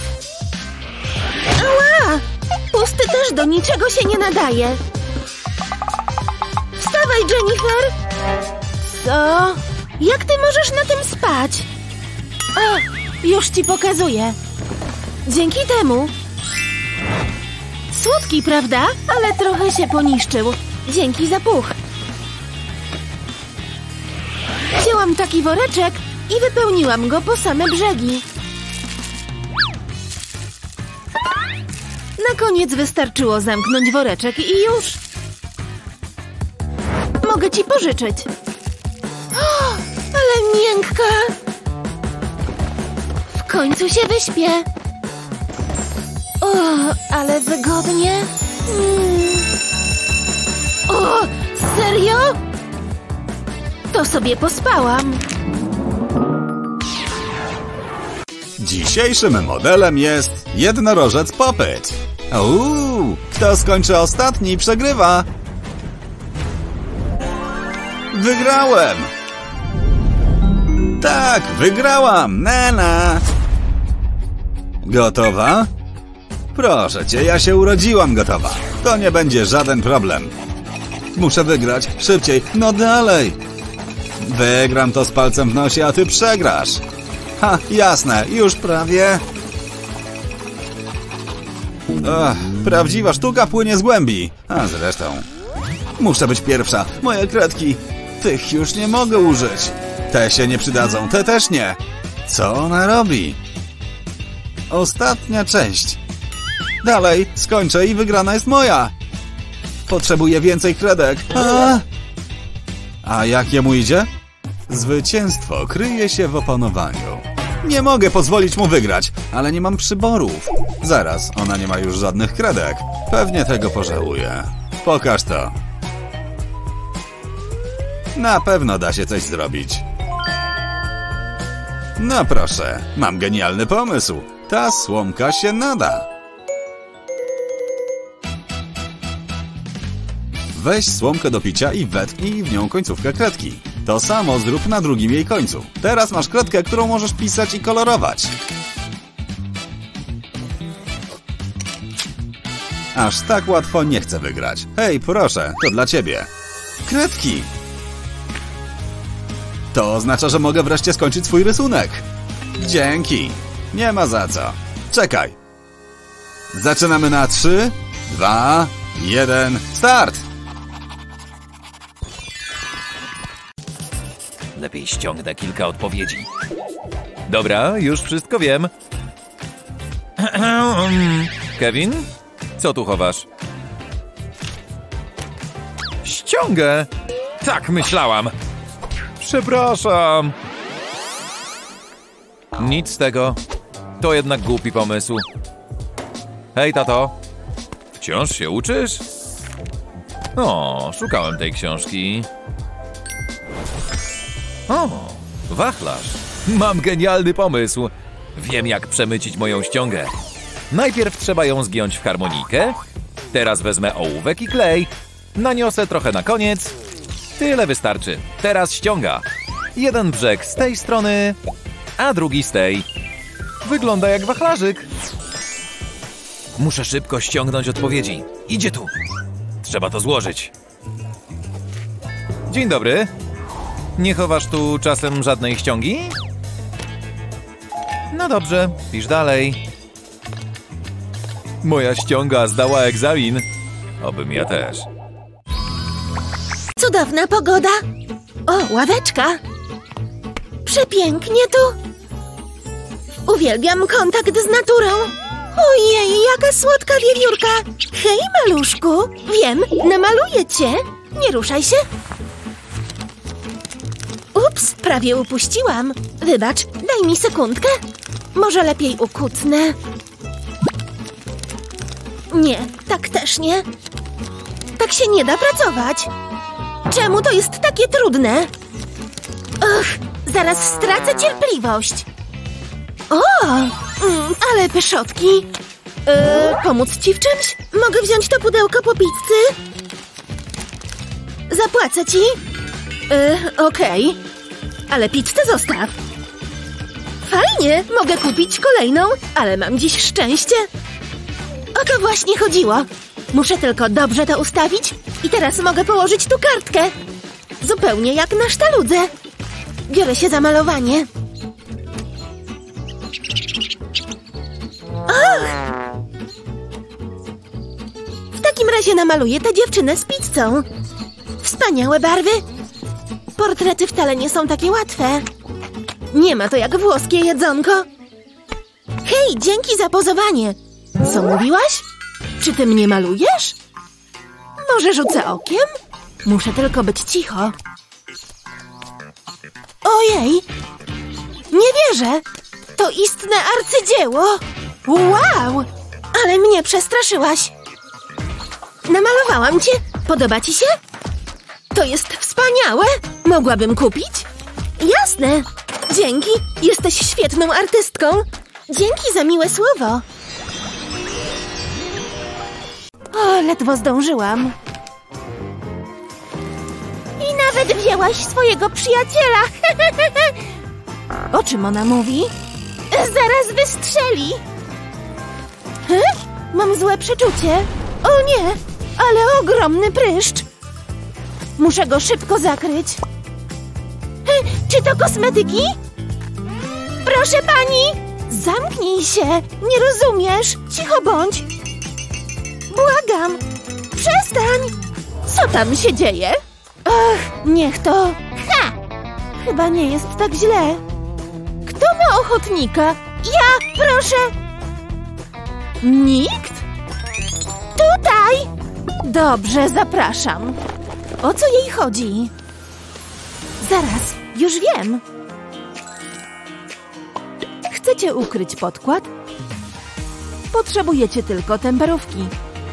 Ała! Pusty też do niczego się nie nadaje. Wstawaj, Jennifer! Co? Jak ty możesz na tym spać? O, już ci pokazuję. Dzięki temu. Słodki, prawda? Ale trochę się poniszczył. Dzięki za puch. Wzięłam taki woreczek i wypełniłam go po same brzegi. Na koniec wystarczyło zamknąć woreczek i już. Mogę ci pożyczyć. O, ale miękka. W końcu się wyśpię. O, ale wygodnie. O, serio? To sobie pospałam. Dzisiejszym modelem jest jednorożec Popyt. Kto skończy ostatni, przegrywa. Wygrałem! Tak, wygrałam! Nana! Gotowa? Proszę cię, ja się urodziłam gotowa. To nie będzie żaden problem. Muszę wygrać. Szybciej. No dalej. Wygram to z palcem w nosie, a ty przegrasz. Ha, jasne. Już prawie. Prawdziwa sztuka płynie z głębi. A zresztą... Muszę być pierwsza. Moje kredki. Tych już nie mogę użyć. Te się nie przydadzą. Te też nie. Co ona robi? Ostatnia część. Dalej, skończę i wygrana jest moja. Potrzebuję więcej kredek. A jak jemu idzie? Zwycięstwo kryje się w opanowaniu. Nie mogę pozwolić mu wygrać, ale nie mam przyborów. Zaraz, ona nie ma już żadnych kredek. Pewnie tego pożałuje. Pokaż to. Na pewno da się coś zrobić. No proszę, mam genialny pomysł. Ta słomka się nada. Weź słomkę do picia i wetknij w nią końcówkę kredki. To samo zrób na drugim jej końcu. Teraz masz kredkę, którą możesz pisać i kolorować. Aż tak łatwo nie chcę wygrać. Hej, proszę, to dla ciebie. Kredki! To oznacza, że mogę wreszcie skończyć swój rysunek. Dzięki. Nie ma za co. Czekaj. Zaczynamy na 3, 2, 1, start! Lepiej ściągnę kilka odpowiedzi. Dobra, już wszystko wiem. Kevin? Co tu chowasz? Ściągę! Tak myślałam. Przepraszam. Nic z tego. To jednak głupi pomysł. Hej, tato. Wciąż się uczysz? O, szukałem tej książki. O, wachlarz. Mam genialny pomysł. Wiem, jak przemycić moją ściągę. Najpierw trzeba ją zgiąć w harmonijkę. Teraz wezmę ołówek i klej. Naniosę trochę na koniec. Tyle wystarczy. Teraz ściąga. Jeden brzeg z tej strony, a drugi z tej. Wygląda jak wachlarzyk. Muszę szybko ściągnąć odpowiedzi. Idzie tu. Trzeba to złożyć. Dzień dobry. Nie chowasz tu czasem żadnej ściągi? No dobrze, pisz dalej. Moja ściąga zdała egzamin. Obym ja też. Cudowna pogoda. O, ławeczka. Przepięknie tu. Uwielbiam kontakt z naturą. Ojej, jaka słodka wiewiórka. Hej, maluszku. Wiem, namaluję cię. Nie ruszaj się. Ups, prawie upuściłam. Wybacz, daj mi sekundkę. Może lepiej ukucnę. Nie, tak też nie. Tak się nie da pracować. Czemu to jest takie trudne? Och, zaraz stracę cierpliwość. O, ale pyszotki. Pomóc ci w czymś? Mogę wziąć to pudełko po pizzy? Zapłacę ci? Okej. Ale pizzę zostaw. Fajnie, mogę kupić kolejną, ale mam dziś szczęście. O to właśnie chodziło. Muszę tylko dobrze to ustawić i teraz mogę położyć tu kartkę. Zupełnie jak na sztaludze. Biorę się za malowanie. Och! W takim razie namaluję tę dziewczynę z pizzą. Wspaniałe barwy. Portrety wcale nie są takie łatwe. Nie ma to jak włoskie jedzonko. Hej, dzięki za pozowanie. Co mówiłaś? Czy ty mnie malujesz? Może rzucę okiem? Muszę tylko być cicho. Ojej! Nie wierzę! To istne arcydzieło! Wow! Ale mnie przestraszyłaś. Namalowałam cię. Podoba ci się? To jest wspaniałe! Mogłabym kupić? Jasne! Dzięki! Jesteś świetną artystką! Dzięki za miłe słowo! O, ledwo zdążyłam. I nawet wzięłaś swojego przyjaciela! O czym ona mówi? Zaraz wystrzeli! Mam złe przeczucie. O nie! Ale ogromny pryszcz! Muszę go szybko zakryć. Czy to kosmetyki? Proszę pani! Zamknij się! Nie rozumiesz! Cicho bądź! Błagam! Przestań! Co tam się dzieje? Ach, niech to... Ha! Chyba nie jest tak źle. Kto ma ochotnika? Ja, proszę! Nikt? Tutaj! Dobrze, zapraszam. O co jej chodzi? Zaraz, już wiem. Chcecie ukryć podkład? Potrzebujecie tylko temperówki.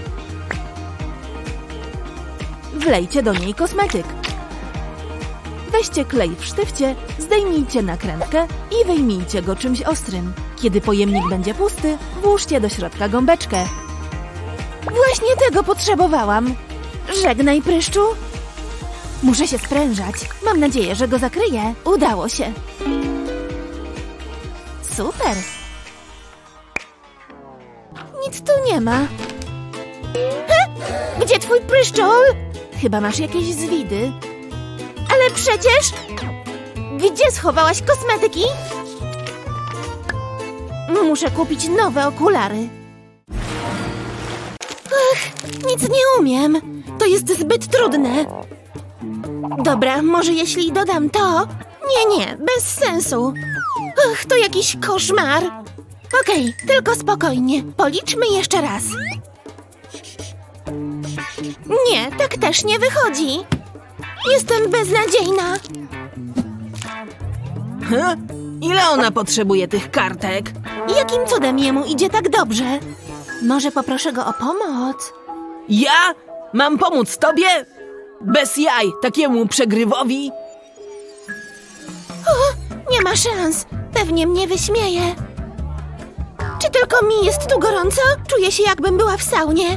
Wlejcie do niej kosmetyk. Weźcie klej w sztywcie, zdejmijcie nakrętkę i wyjmijcie go czymś ostrym. Kiedy pojemnik będzie pusty, włóżcie do środka gąbeczkę. Właśnie tego potrzebowałam. Żegnaj, pryszczu. Muszę się sprężać. Mam nadzieję, że go zakryję. Udało się. Super. Nic tu nie ma. Gdzie twój pryszczol? Chyba masz jakieś zwidy. Ale przecież... Gdzie schowałaś kosmetyki? Muszę kupić nowe okulary. Nic nie umiem. To jest zbyt trudne. Dobra, może jeśli dodam to... Nie, bez sensu. To jakiś koszmar. Okej, tylko spokojnie. Policzmy jeszcze raz. Nie, tak też nie wychodzi. Jestem beznadziejna. Ile ona potrzebuje tych kartek? Jakim cudem jemu idzie tak dobrze? Może poproszę go o pomoc? Ja? Mam pomóc tobie? Bez jaj, takiemu przegrywowi? Nie ma szans. Pewnie mnie wyśmieje. Czy tylko mi jest tu gorąco? Czuję się, jakbym była w saunie.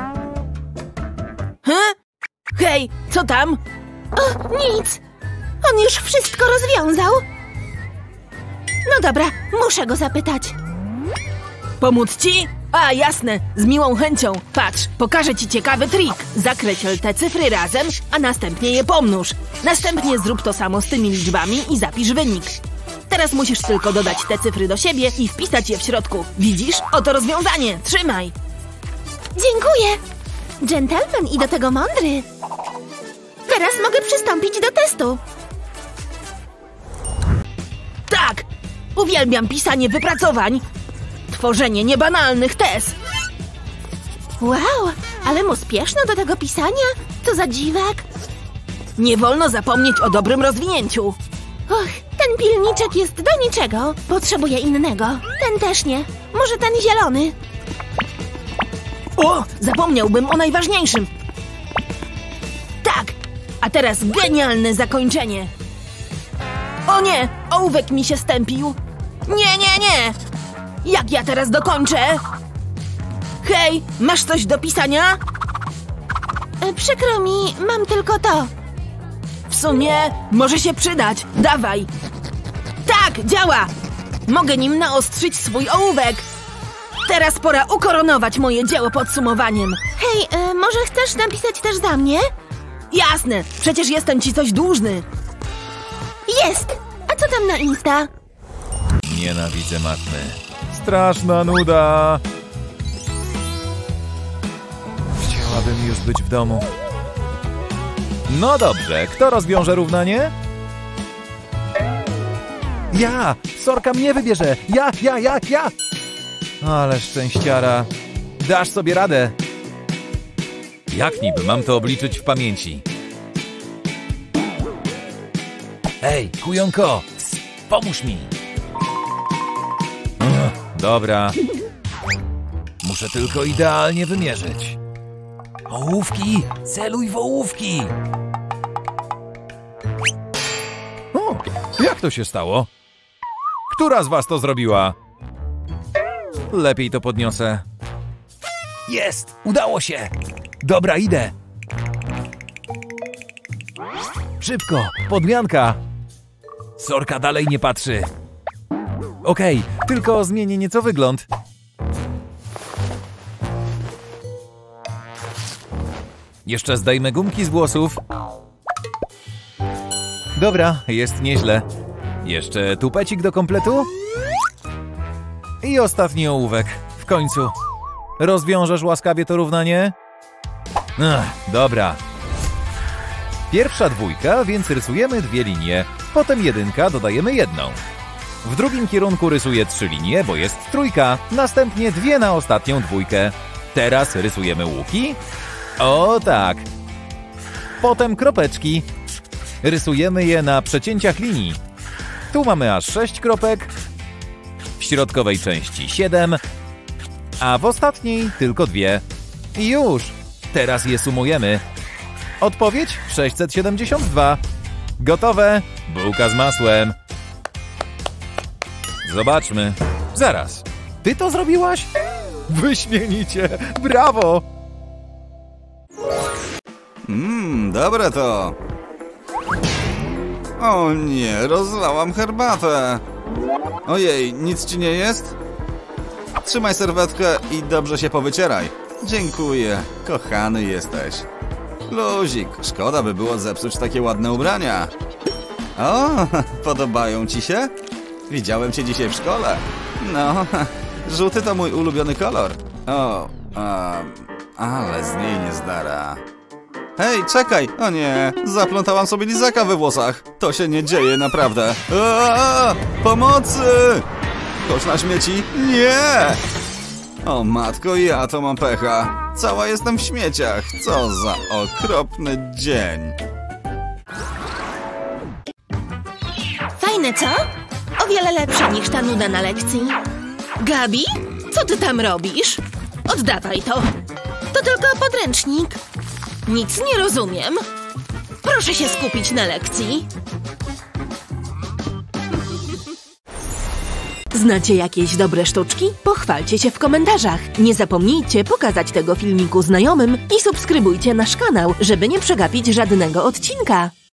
Hej, co tam? Nic. On już wszystko rozwiązał. No dobra, muszę go zapytać. Pomóc ci? A, jasne, z miłą chęcią. Patrz, pokażę ci ciekawy trik. Zakreśl te cyfry razem, a następnie je pomnóż. Następnie zrób to samo z tymi liczbami i zapisz wynik. Teraz musisz tylko dodać te cyfry do siebie i wpisać je w środku. Widzisz? Oto rozwiązanie. Trzymaj. Dziękuję. Dżentelmen i do tego mądry. Teraz mogę przystąpić do testu. Tak! Uwielbiam pisanie wypracowań. Tworzenie niebanalnych tez. Wow, ale mu spieszno do tego pisania? Co za dziwak. Nie wolno zapomnieć o dobrym rozwinięciu. Ten pilniczek jest do niczego. Potrzebuję innego. Ten też nie. Może ten zielony. O, zapomniałbym o najważniejszym. Tak, a teraz genialne zakończenie. O nie, ołówek mi się stępił. Nie. Jak ja teraz dokończę? Hej, masz coś do pisania? Przykro mi, mam tylko to. W sumie może się przydać. Dawaj. Tak, działa. Mogę nim naostrzyć swój ołówek. Teraz pora ukoronować moje dzieło podsumowaniem. Hej, może chcesz napisać też za mnie? Jasne, przecież jestem ci coś dłużny. Jest! A co tam na Insta? Nienawidzę matmy. Straszna nuda. Chciałabym już być w domu. No dobrze, kto rozwiąże równanie? Ja! Sorka mnie wybierze! Ja! Ale szczęściara. Dasz sobie radę. Jak niby mam to obliczyć w pamięci? Ej, kujonko! Pomóż mi! Dobra. Muszę tylko idealnie wymierzyć. Ołówki! Celuj w ołówki! O, jak to się stało? Która z was to zrobiła? Lepiej to podniosę. Jest! Udało się! Dobra, idę! Szybko! Podmianka! Sorka dalej nie patrzy. Okej, tylko zmienię nieco wygląd. Jeszcze zdejmę gumki z włosów. Dobra, jest nieźle. Jeszcze tupecik do kompletu. I ostatni ołówek. W końcu. Rozwiążesz łaskawie to równanie? Dobra. Pierwsza dwójka, więc rysujemy 2 linie. Potem jedynka, dodajemy 1. W drugim kierunku rysuję 3 linie, bo jest trójka. Następnie 2 na ostatnią dwójkę. Teraz rysujemy łuki. O tak. Potem kropeczki. Rysujemy je na przecięciach linii. Tu mamy aż 6 kropek. W środkowej części 7. A w ostatniej tylko 2. I już. Teraz je sumujemy. Odpowiedź 672. Gotowe. Bułka z masłem. Zobaczmy. Zaraz. Ty to zrobiłaś? Wyśmienicie. Brawo. Dobre to. O nie, rozlałam herbatę. Ojej, nic ci nie jest? Trzymaj serwetkę i dobrze się powycieraj. Dziękuję, kochany jesteś. Luzik, szkoda by było zepsuć takie ładne ubrania. O, podobają ci się? Widziałem cię dzisiaj w szkole. No, żółty to mój ulubiony kolor. O, Ale z niej niezdara. Hej, czekaj! O nie, zaplątałam sobie lizaka we włosach. To się nie dzieje, naprawdę. Pomocy! Kosz na śmieci? Nie! O matko, ja to mam pecha. Cała jestem w śmieciach. Co za okropny dzień. Fajne, co? O wiele lepsze niż ta nuda na lekcji. Gabi? Co ty tam robisz? Oddawaj to. To tylko podręcznik. Nic nie rozumiem. Proszę się skupić na lekcji. Znacie jakieś dobre sztuczki? Pochwalcie się w komentarzach. Nie zapomnijcie pokazać tego filmiku znajomym i subskrybujcie nasz kanał, żeby nie przegapić żadnego odcinka.